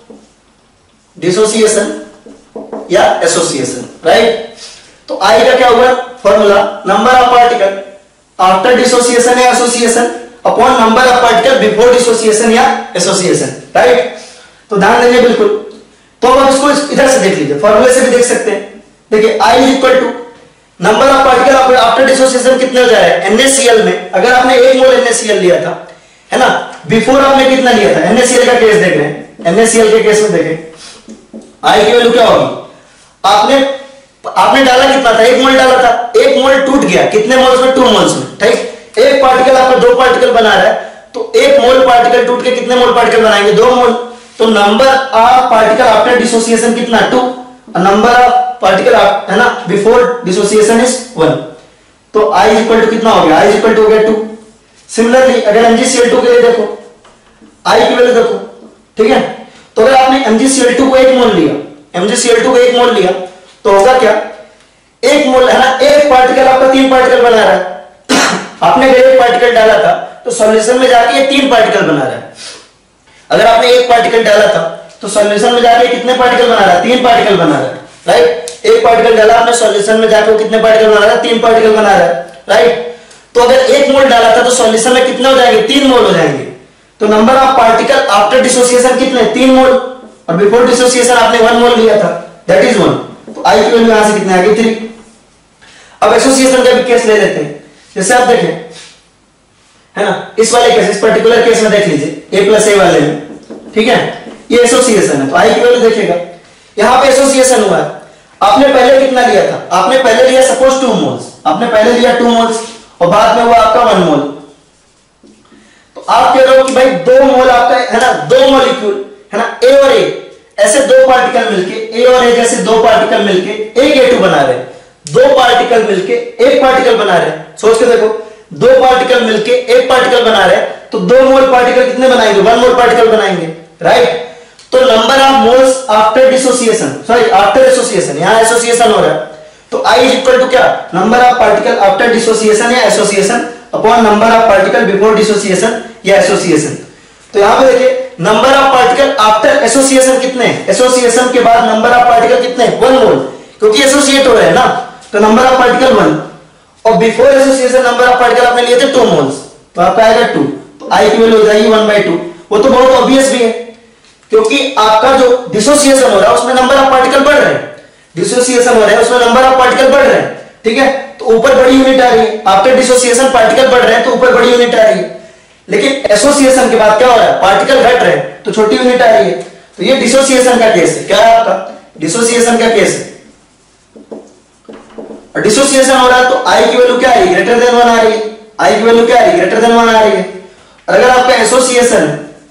dissociation या एसोसिएशन, राइट। तो आई का क्या हुआ formula, number of particle after dissociation या association upon number of particle before dissociation या association, right. तो ध्यान देंगे बिल्कुल। तो अब इसको इधर से देख लीजिए, फॉर्मूले से भी देख सकते हैं। देखिए I is equal to number of particle after dissociation कितने हो जा रहे हैं, NaCl में अगर आपने 1 मोल NaCl लिया था, है ना, बिफोर आपने कितना लिया था, NaCl का केस देख रहे हैं, NaCl के केस में देखें I की वैल्यू क्या होगी, आपने डाला कितना था, 1 मोल डाला था, 1 मोल टूट गया, कितने मोल्स में, 2 मोल्स में, ठीक। एक पार्टिकल आपका 2 पार्टिकल बना रहा है, तो 1 मोल पार्टिकल टूट के कितने मोल पार्टिकल बनाएंगे, 2 मोल। तो number of particle after dissociation कितना, 2, और नंबर ऑफ पार्टिकल है ना बिफोर डिसोसिएशन इज 1। तो I इज इक्वल टू कितना हो गया, I इज इक्वल टू हो गया 2। सिमिलरली अगर MgCl2 के लिए देखो, I की वैल्यू देखो, ठीक है। तो अगर आपने MgCl2 को 1 मोल लिया, MgCl2 को 1 मोल लिया, तो होगा क्या, 1 मोल है ना, एक पार्टिकल आपका 3 पार्टिकल बना रहा है। आपने अगर 1 पार्टिकल डाला था, तो सॉल्यूशन में जाके ये 3 पार्टिकल बना रहा है। अगर आपने 1 पार्टिकल डाला था, तो सॉल्यूशन में जाके कितने पार्टिकल बना रहा है, 3 पार्टिकल बना रहा है, राइट। 1 पार्टिकल डाला आपने, सॉल्यूशन में जाकर कितने पार्टिकल बना रहा है, 3 पार्टिकल बना रहा है, राइट। तो अगर 1 मोल डाला था, तो सॉल्यूशन में कितने हो जाएंगे, 3 मोल हो जाएंगे। तो number of particle after dissociation कितने, 3 मोल, और बिफोर डिसोसिएशन आपने 1 मोल लिया था, दैट इज 1। तो I की वैल्यू यहां से कितने आ गई, 3। अब एसोसिएशन का भी केस ले लेते हैं, जैसे आप देखें, है ना, इस वाले केस, इस पर्टिकुलर केस में देख लीजिए, A+A वाले में, ठीक है, ये एसोसिएशन है। तो I की वैल्यू देखिएगा, यहां पे एसोसिएशन हुआ है, आपने पहले कितना लिया था, आपने पहले लिया सपोज 2 मोल्स, आपने पहले लिया 2 मोल्स, और बाद में हुआ आपका 1 मोल। तो आप कह रहे हो कि भाई 2 मोल आपका है ना, 2 मॉलिक्यूल है ना, A और A, ऐसे 2 पार्टिकल मिलके, A और A जैसे 2 पार्टिकल मिलके एक A2 बना रहे हैं। दो पार्टिकल मिलके एक पार्टिकल बना रहे हैं, सोच के देखो, दो पार्टिकल मिलके एक पार्टिकल बना रहे हैं, तो 2 मोल पार्टिकल कितने बनाएंगे? 1 मोल पार्टिकल बनाएंगे, राइट। तो number of moles after dissociation, sorry after association, यहां एसोसिएशन हो रहा है, तो I इज इक्वल टू क्या? Number of particle after dissociation या association upon number of particle before dissociation या एसोसिएशन। तो यहां पे देखिए number of particle after association कितने हैं? एसोसिएशन के बाद नंबर ऑफ पार्टिकल कितने हैं? 1 मोल, क्योंकि एसोसिएट हो रहे हैं ना, तो नंबर ऑफ पार्टिकल 1, और before association number of particle आपने लिए थे 2 मोल्स, तो आपका आएगा 2, तो I की वैल्यू हो जाएगी 1/2। वो तो बहुत ऑब्वियस भी है, क्योंकि आपका जो डिसोसिएशन हो रहा है उसमें नंबर ऑफ पार्टिकल बढ़ रहे हैं, डिसोसिएशन हो रहा है उसमें नंबर ऑफ पार्टिकल बढ़ रहे हैं, ठीक है, तो ऊपर बड़ी यूनिट आ रही है। आफ्टर डिसोसिएशन पार्टिकल बढ़ रहे हैं तो ऊपर बड़ी यूनिट आ रही है, लेकिन एसोसिएशन के बाद क्या हो रहा है? पार्टिकल घट रहे हैं तो छोटी यूनिट आ रही है। तो ये डिसोसिएशन का केस है, क्या है आपका? डिसोसिएशन का केस है। और डिसोसिएशन हो रहा है तो I की वैल्यू क्या आ रही है? ग्रेटर देन 1 आ रही है। I की वैल्यू क्या आ रही है? ग्रेटर देन 1 आ रही है। और अगर आपका एसोसिएशन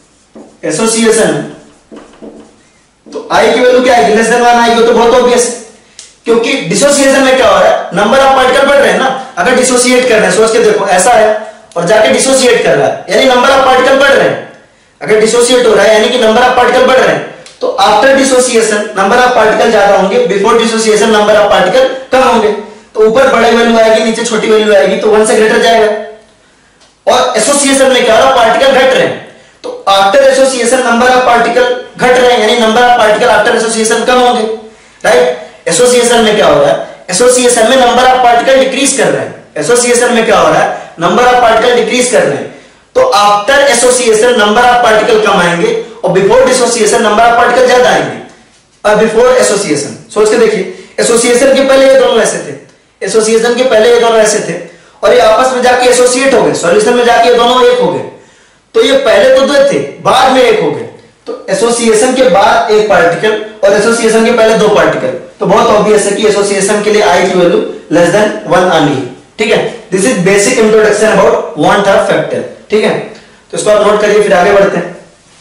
तो I की वैल्यू क्या आएगी? लेस देन 1 आएगी, तो बहुत ऑब्वियस है, क्योंकि डिसोसिएशन में क्या हो रहा है? नंबर ऑफ पार्टिकल बढ़ रहे हैं ना। अगर डिसोसिएट कर रहे हैं, सोच के देखो, ऐसा है और जाके डिसोसिएट कर रहा है, यानी नंबर ऑफ पार्टिकल बढ़ रहे हैं। अगर डिसोसिएट हो रहा है यानी कि नंबर ऑफ पार्टिकल बढ़ रहे हैं, तो after dissociation number of particle ज्यादा होंगे, before dissociation number of particle कम होंगे, तो ऊपर बड़ी वैल्यू आएगी, नीचे छोटी वैल्यू आएगी, तो 1 से ग्रेटर जाएगा। और एसोसिएशन में क्या हो रहा है? पार्टिकल घट रहे हैं, तो after association number of particle घट रहे हैं, यानी number of particle after association कम होंगे, राइट। एसोसिएशन में क्या हो रहा है? एसोसिएशन में नंबर ऑफ पार्टिकल डिक्रीज कर रहे हैं। एसोसिएशन में क्या हो रहा है? नंबर ऑफ पार्टिकल डिक्रीज कर रहे हैं, तो after association number of particle कम आएंगे और before dissociation number of particle ज्यादा आएंगे। और बिफोर एसोसिएशन सोच के देखिए, एसोसिएशन के पहले ये दोनों ऐसे थे, एसोसिएशन के पहले ये दोनों ऐसे थे, और ये आपस में जाके एसोसिएट हो गए, सॉल्यूशन में जाके ये दोनों एक हो गए। तो ये पहले तो 2 थे, बाद में एक हो गए, तो एसोसिएशन के बाद एक पार्टिकल और एसोसिएशन के पहले 2 पार्टिकल, तो बहुत ऑब्वियस है कि एसोसिएशन के लिए I की वैल्यू लेस देन 1 आनी है, ठीक है। This is basic introduction about one term factor, ठीक है। तो इसको आप नोट करिए, फिर आगे बढ़ते हैं।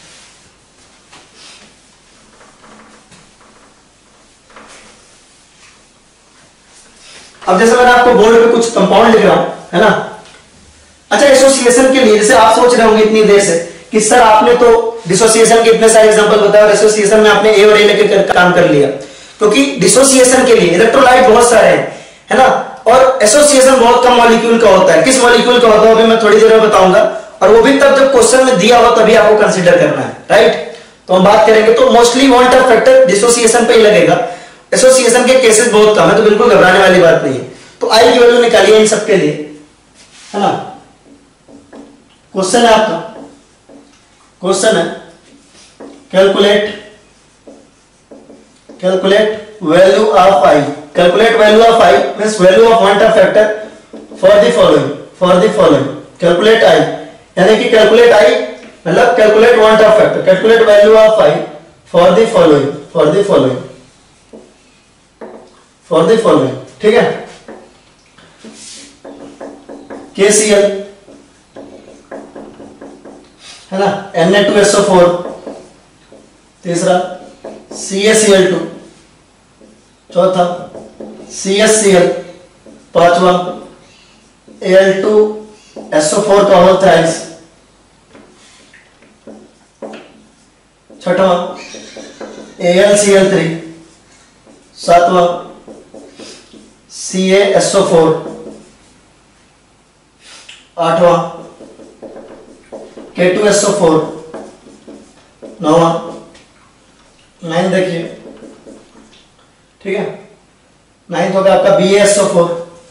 अब जैसे मैंने आपको बोर्ड पे कुछ कंपाउंड लिख रहा हूं, है ना। अच्छा, एसोसिएशन के लिए जैसे आप सोच रहे होंगे इतनी देर से कि सर आपने तो डिसोसिएशन के इतने सारे एग्जांपल बताए और एसोसिएशन में आपने ए और ए लेकर काम कर लिया, क्योंकि डिसोसिएशन के लिए इलेक्ट्रोलाइट बहुत सारे हैं, है ना, और एसोसिएशन बहुत कम मॉलिक्यूल का होता है। किस मॉलिक्यूल का होता है अभी मैं थोड़ी देर में बताऊंगा, और वो भी तब जब क्वेश्चन में दिया हो तभी आपको कंसीडर करना है, राइट। तो हम बात करेंगे तो mostly one term factor dissociation पे ही लगेगा। एसोसिएशन के केसेस बहुत कम है, तो बिल्कुल घबराने वाली बात नहीं है। तो आई की वैल्यू निकालिए इन सबके लिए, है ना। क्वेश्चन है आपका, क्वेश्चन है calculate value of I. Calculate value of I means value of one term factor for the following calculate I, यानी कि कैलकुलेट आई मतलब calculate one term factor, calculate value of I for the following, ठीक है। KCl है ना, Na2SO4, तीसरा CaCl2, चौथा CaCl, पांचवा Al2SO4 का होल थ्राइस, छठवां AlCl3, सातवां CaSO4, आठवां K2SO4, नौवां 9 देखिए, ठीक है। 9th होगा आपका BaSO4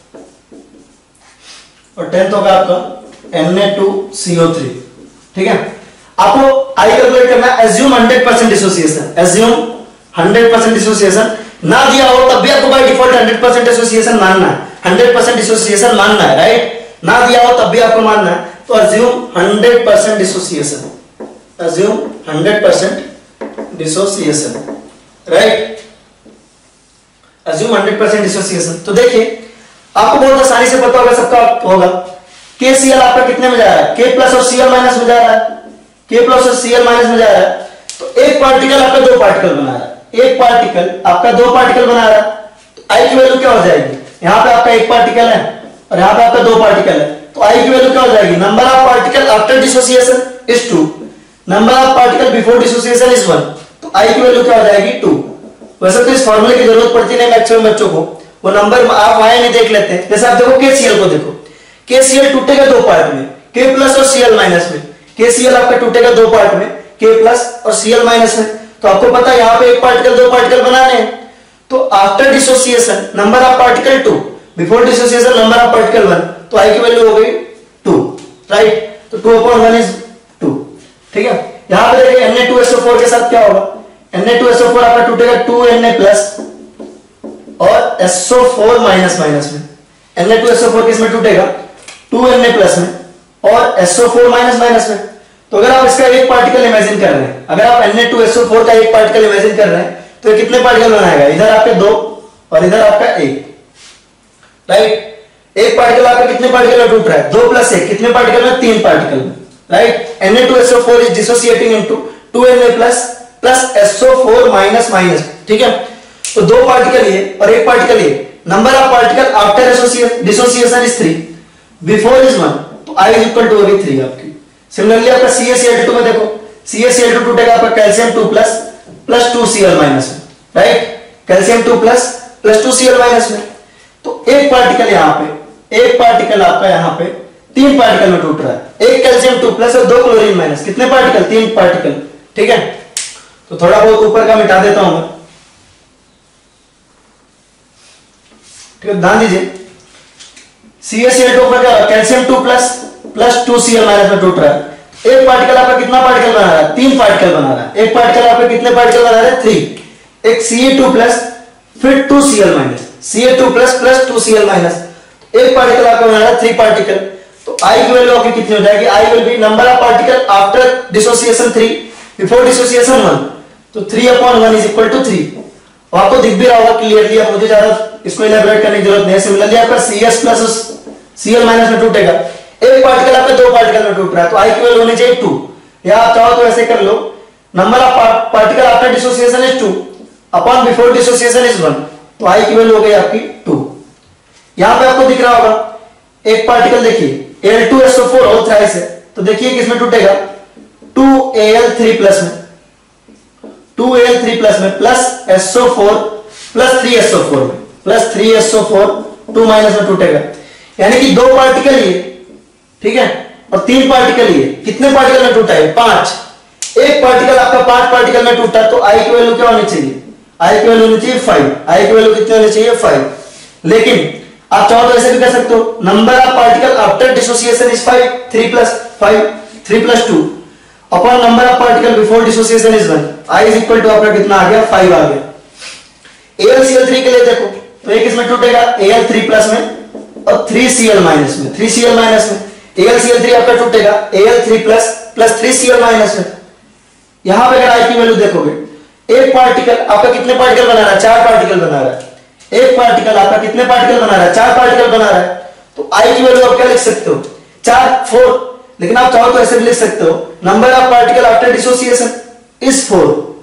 और 10th होगा आपका Na2CO3, ठीक है। आपको आई कैलकुलेट करना है। एज्यूम 100% डिसोसिएशन, एज्यूम 100% डिसोसिएशन, ना दिया हो तब भी आपको बाय डिफॉल्ट 100% डिसोसिएशन मानना है, 100% डिसोसिएशन मानना है, राइट। ना दिया हो तब भी आपको मानना है, तो assume 100% dissociation, assume 100% dissociation, right. Assume 100% dissociation. तो देखिए आपको बहुत आसानी से पता होगा, सबका होगा KCl आपका कितने में जा रहा है? K प्लस और Cl माइनस में जा रहा है, K प्लस और Cl माइनस में जा रहा है। तो एक पार्टिकल आपका 2 पार्टिकल बना रहा है, एक पार्टिकल आपका 2 पार्टिकल बना रहा है, तो I की वैल्यू क्या हो जाएगी? यहाँ पे आपका एक पार्टिकल है और यहाँ पे आपका दो पार्टिकल है, तो आई की वैल्यू क्या हो जाएगी, number of particle after dissociation is 2, number of particle before dissociation is 1, तो आई की वैल्यू क्या हो जाएगी 2। वैसे तो इस फॉर्मूले की जरूरत पड़ती नहीं मैक्सिमम बच्चों को, वो नंबर आप वहां नहीं देख लेते हैं। जैसे आप देखो केसीएल को देखो, केसीएल टूटेगा दो पार्ट में, के प्लस और सीएल माइनस में, केसीएल आपका टूटेगा दो पार्ट में, के प्लस और सीएल माइनस में। तो आपको पता है यहाँ पे एक पार्टिकल दो पार्टिकल बनाने हैं, तो after dissociation number of particle 2, before dissociation number of particle 1, तो आई की वैल्यू हो गई 2, राइट। तो 2/1 इज 2, ठीक है। यहां पे देखिए Na2SO4 के साथ क्या होगा, Na2SO4 आपका टूटेगा 2Na प्लस और SO4 माइनस माइनस में, Na2SO4 किसमें टूटेगा 2Na प्लस में और SO4 माइनस माइनस में। तो अगर आप इसका एक पार्टिकल इमेजिन कर रहे हैं, अगर आप Na2SO4 का एक पार्टिकल इमेजिन कर रहे हैं तो ये कितने पार्टिकल बनाएगा, इधर आपके दो और इधर आपका एक, राइट। एक पार्टिकल आपका कितने पार्टिकल में टूट रहा है, 2 + 1 कितने पार्टिकल में, 3 पार्टिकल में, right. Na2SO4 is dissociating into 2Na plus SO4 minus minus, ठीक है। तो दो पार्टिकल ये और एक पार्टिकल ये, number of particle after dissociation is 3, before is 1, तो I इज इक्वल टू होगी 3 आपकी। सिमिलरली आपका CaCl2 में देखो, CaCl2 टूटेगा आपका कैल्शियम 2 प्लस 2Cl माइनस में, right, calcium 2 plus 2Cl minus में। तो एक पार्टिकल यहाँ पे, एक पार्टिकल आपका यहाँ पे 3 पार्टिकल में टूट रहा है, एक कैल्शियम 2 प्लस और 2 क्लोरीन माइनस, कितने पार्टिकल, 3 पार्टिकल, ठीक है। तो थोड़ा बहुत ऊपर का मिटा देता हूं मैं, ठीक है, ध्यान दीजिए। CaCl2 पर क्या, कैल्शियम 2 प्लस 2Cl माइनस में टूट रहा है। एक पार्टिकल आपका कितना पार्टिकल बना रहा है, 3 पार्टिकल बना रहा है। एक पार्टिकल आपका कितने पार्टिकल बना रहा है, 3, एक Ca2 प्लस फिर 2Cl minus, Ca2 plus 2Cl minus, एक पार्टिकल आपका बना रहा है 3 पार्टिकल। तो I की वैल्यू आपकी कितनी हो जाएगी, I will be number of particle after dissociation 3, before dissociation 1, तो 3/1 इज इक्वल टू 3। और आपको दिख भी रहा होगा क्लियरली, अब मुझे ज्यादा इसको इलैबोरेट करने की जरूरत नहीं है। सिमिलरली आपका CS प्लस Cl माइनस में टूटेगा, एक पार्टिकल आपका 2 पार्टिकल में टूट रहा है, तो I की वैल्यू होनी चाहिए 2, या आप चाहो तो ऐसे कर लो, number of particle after dissociation is 2 upon before dissociation is 1, तो I की वैल्यू हो गई आपकी 2। यहां पे आपको दिख रहा होगा एक पार्टिकल, देखिए Al2SO4 होल थ्राइस है, तो देखिए किसमें टूटेगा, 2Al3 प्लस में, 2Al3 प्लस में प्लस SO4 प्लस 3SO4 में, प्लस 3SO4 2 माइनस में टूटेगा, यानी कि 2 पार्टिकल ये, ठीक है, और 3 पार्टिकल ये, कितने पार्टिकल में टूटा है, 5। एक पार्टिकल आपका 5 पार्टिकल में टूटा, तो I की वैल्यू क्या होनी चाहिए, I की वैल्यू होनी चाहिए 5, I की वैल्यू कितनी होनी चाहिए 5। लेकिन आप चाहो तो ऐसे भी कर सकते हो, number of particle after dissociation is 5, 3 + 5, 3 + 2 upon number of particle before dissociation is 1, I is equal to आपका कितना आ गया, 5 आ गया। AlCl3 के लिए देखो, तो एक इसमें टूटेगा Al3 प्लस में और 3Cl माइनस में, 3Cl माइनस में, AlCl3 आपका टूटेगा Al3 प्लस 3Cl माइनस में। यहां पे अगर I की वैल्यू देखोगे, एक पार्टिकल आपका कितने पार्टिकल बना रहा है, 4 पार्टिकल बना रहा है, एक पार्टिकल आपका कितने पार्टिकल बना रहा है, 4 पार्टिकल बना रहा है, तो I की वैल्यू आप क्या लिख सकते हो, 4, 4, लेकिन आप चाहो तो ऐसे भी लिख सकते हो, number of particle after dissociation is 4,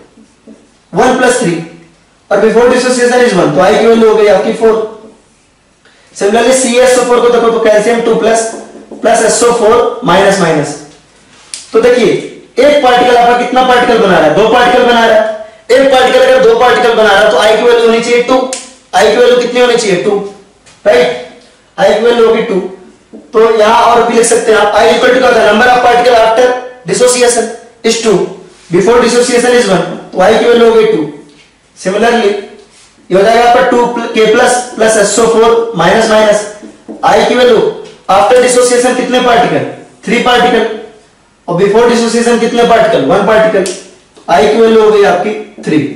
1 + 3 और बिफोर डिसोसिएशन इज 1, तो I की वैल्यू हो गई आपकी 4। सिमिलरली CaSO4 को देखो, तो calcium 2 plus SO4 minus minus, तो देखिए एक पार्टिकल आपका कितना पार्टिकल बना रहा है, 2 पार्टिकल बना रहा है। एक पार्टिकल अगर 2 पार्टिकल बना रहा है तो I की वैल्यू होनी चाहिए 2, I की वैल्यू कितनी होनी चाहिए, 2, राइट, I की वैल्यू होगी 2। तो यहां और भी लिख सकते हैं आप, I इक्वल टू क्या होता है, number of particle after dissociation is 2, before dissociation is 1, तो I की वैल्यू हो गई 2। सिमिलरली ये हो जाएगा आपका 2K plus SO4 minus minus, I की वैल्यू आफ्टर डिसोसिएशन कितने पार्टिकल, 3 पार्टिकल, और बिफोर डिसोसिएशन कितने पार्टिकल, 1 पार्टिकल, I की वैल्यू हो गई आपकी 3,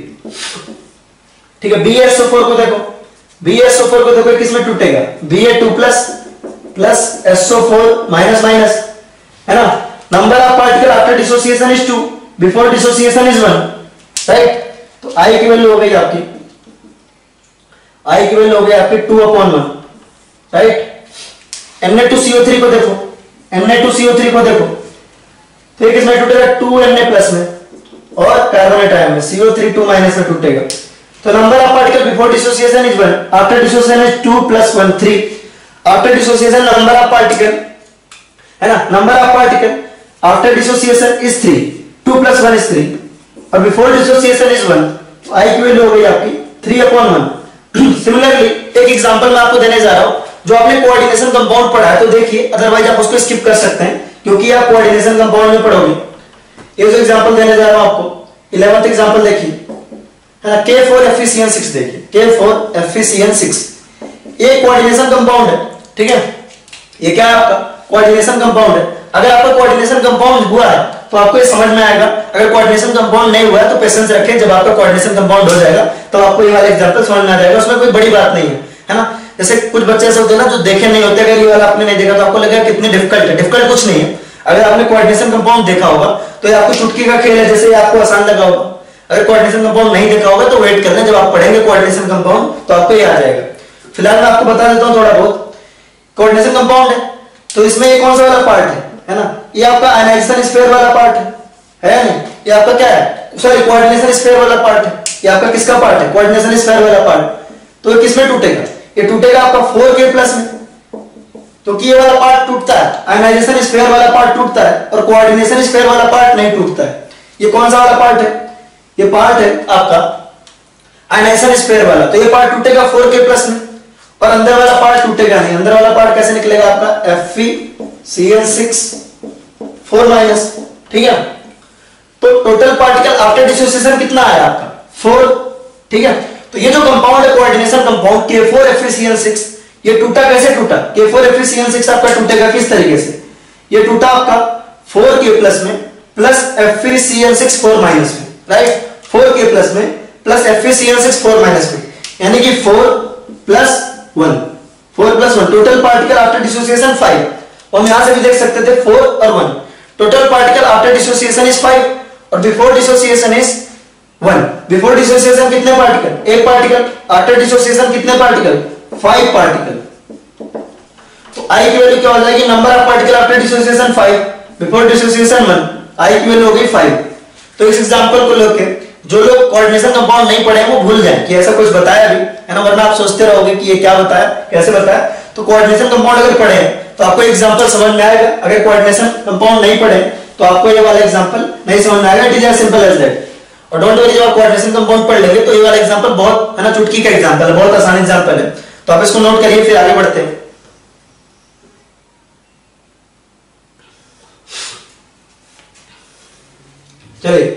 ठीक है। BaSO4 को देखो, BaSO4 को देखो किसमें टूटेगा, Ba2 plus SO4 minus minus, है ना, number of particle after dissociation is 2, before dissociation is 1, right. तो I की वैल्यू हो गई आपकी, I की वैल्यू हो गई आपकी 2/1, राइट। Na2CO3 को देखो, Na2CO3 को देखो, तो एक इसमें टूटेगा 2Na प्लस में और कार्बोनेट आयन में, CO3 2 माइनस में टूटेगा, तो number of particle before dissociation is 1, after dissociation is 2 + 1 3, after dissociation number of particle है ना, number of particle after dissociation is 3, 2 + 1 is 3 और बिफोर डिसोसिएशन इज 1, तो आई की वैल्यू हो गई आपकी 3/1। सिमिलरली एक एग्जांपल मैं आपको देने जा रहा हूं जो आपने कोऑर्डिनेशन कंपाउंड पढ़ा है, तो देखिए, अदरवाइज आप उसको स्किप कर सकते हैं क्योंकि आप कोऑर्डिनेशन कंपाउंड में पढ़ोगे। ये जो एग्जांपल देने जा रहा हूं आपको 11th एग्जांपल देखिए, है ना, K4FeCN6 देखिए, K4FeCN6 ये कोऑर्डिनेशन कंपाउंड है, ठीक है, ये क्या है आपका कोऑर्डिनेशन कंपाउंड है। अगर आपका कोऑर्डिनेशन कंपाउंड हुआ है तो आपको ये समझ में आएगा, अगर कोऑर्डिनेशन कंपाउंड नहीं हुआ है तो पेशेंस रखें, जब आपका कोऑर्डिनेशन कंपाउंड हो जाएगा तो आपको ये वाला एग्जांपल समझ में आ जाएगा, उसमें कोई बड़ी बात नहीं है ना। जैसे कुछ बच्चे ऐसे होते हैं ना जो देखे नहीं होते, अगर ये वाला आपने नहीं देखा तो आपको लगेगा कितनी डिफिकल्ट है, डिफिकल्ट कुछ नहीं है। अगर आपने कोऑर्डिनेशन कंपाउंड देखा होगा तो ये आपको चुटकी का खेल है, जैसे आपको आसान लगा होगा। अगर कोऑर्डिनेशन कंपाउंड नहीं देखा होगा तो वेट कर लें, जब आप पढ़ेंगे कोऑर्डिनेशन कंपाउंड तो आपको ये आ जाएगा। फिलहाल मैं आपको बता देता हूं थोड़ा बहुत। कोऑर्डिनेशन कंपाउंड है तो इसमें ये कौन सा वाला पार्ट है ना, ये आपका आयनाइजेशन स्फीयर वाला पार्ट है नहीं, ये आपका क्या है, सॉरी कोऑर्डिनेशन स्फीयर वाला पार्ट है। ये आपका किसका पार्ट है, कोऑर्डिनेशन स्फीयर वाला पार्ट। तो ये किसमें टूटेगा, ये टूटेगा आपका 4K+ में, क्योंकि ये वाला पार्ट टूटता है, आयनाइजेशन स्फीयर वाला पार्ट टूटता है और कोऑर्डिनेशन स्फीयर वाला पार्ट नहीं टूटता है। ये कौन सा वाला पार्ट है, ये पार्ट है आपका आयनाइजेशन स्फीयर वाला, तो ये पार्ट टूटेगा 4K+ में और अंदर वाला पार्ट टूटेगा नहीं। अंदर वाला पार्ट कैसे निकलेगा आपका FeCN6 4-, ठीक है। तो टोटल पार्टिकल आफ्टर डिसोसिएशन कितना आया आपका 4, ठीक है। तो ये जो कंपाउंड है कोऑर्डिनेशन कंपाउंड K4FeCN6, ये टूटा कैसे टूटा, K4FeCN6 आपका टूटेगा किस तरीके से, ये टूटा आपका 4K+ में प्लस FeCN6 4- में, राइट, 4K+ में प्लस FeCN6 4- में, यानी कि 4+1 टोटल पार्टिकल आफ्टर डिसोसिएशन 5। और हम यहां से भी देख सकते थे 4 और 1, total particle after dissociation is 5 और before dissociation is 1। Before dissociation कितने पार्टिकल, एक पार्टिकल, आफ्टर डिसोसिएशन कितने पार्टिकल, 5 पार्टिकल। तो आई की वैल्यू क्या हो जाएगी, number of particle after dissociation 5, before dissociation 1, I की वैल्यू हो गई 5। तो इस एग्जांपल को लेकर जो लोग कोऑर्डिनेशन कंपाउंड नहीं पढ़े वो भूल जाएं कि ऐसा कुछ बताया भी है ना, वरना आप सोचते रहोगे कि ये क्या बताया, कैसे बताया। तो कोऑर्डिनेशन कंपाउंड अगर पढ़े तो आपको एग्जांपल समझ में आएगा, अगर कोऑर्डिनेशन कंपाउंड नहीं पढ़े तो आपको ये वाला एग्जांपल नहीं समझ में आएगा। It is as simple as that. और डोंट वरी, जब आप कोऑर्डिनेशन कंपाउंड पढ़ लेंगे तो ये वाला एग्जांपल बहुत है ना चुटकी का एग्जांपल है, बहुत आसान एग्जांपल है। तो आप इसको नोट करिए, फिर आगे बढ़ते हैं। चलिए,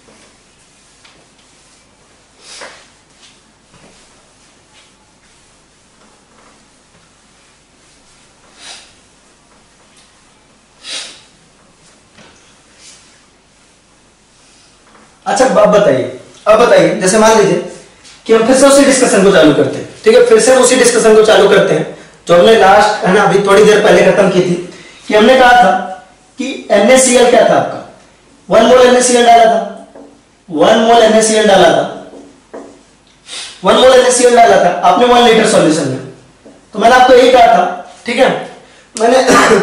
अच्छा अब बताइए, जैसे मान लीजिए कि हम फिर से उसी डिस्कशन को चालू करते हैं, ठीक है, फिर से उसी डिस्कशन को चालू करते हैं जो हमने लास्ट है ना अभी थोड़ी देर पहले खत्म की थी, कि हमने कहा था कि NaCl क्या था आपका, 1 मोल NaCl डाला था, 1 मोल NaCl डाला था, 1 मोल NaCl डाला था आपने 1 लीटर सॉल्यूशन में। तो मैंने आपको यही कहा था, ठीक है, मैंने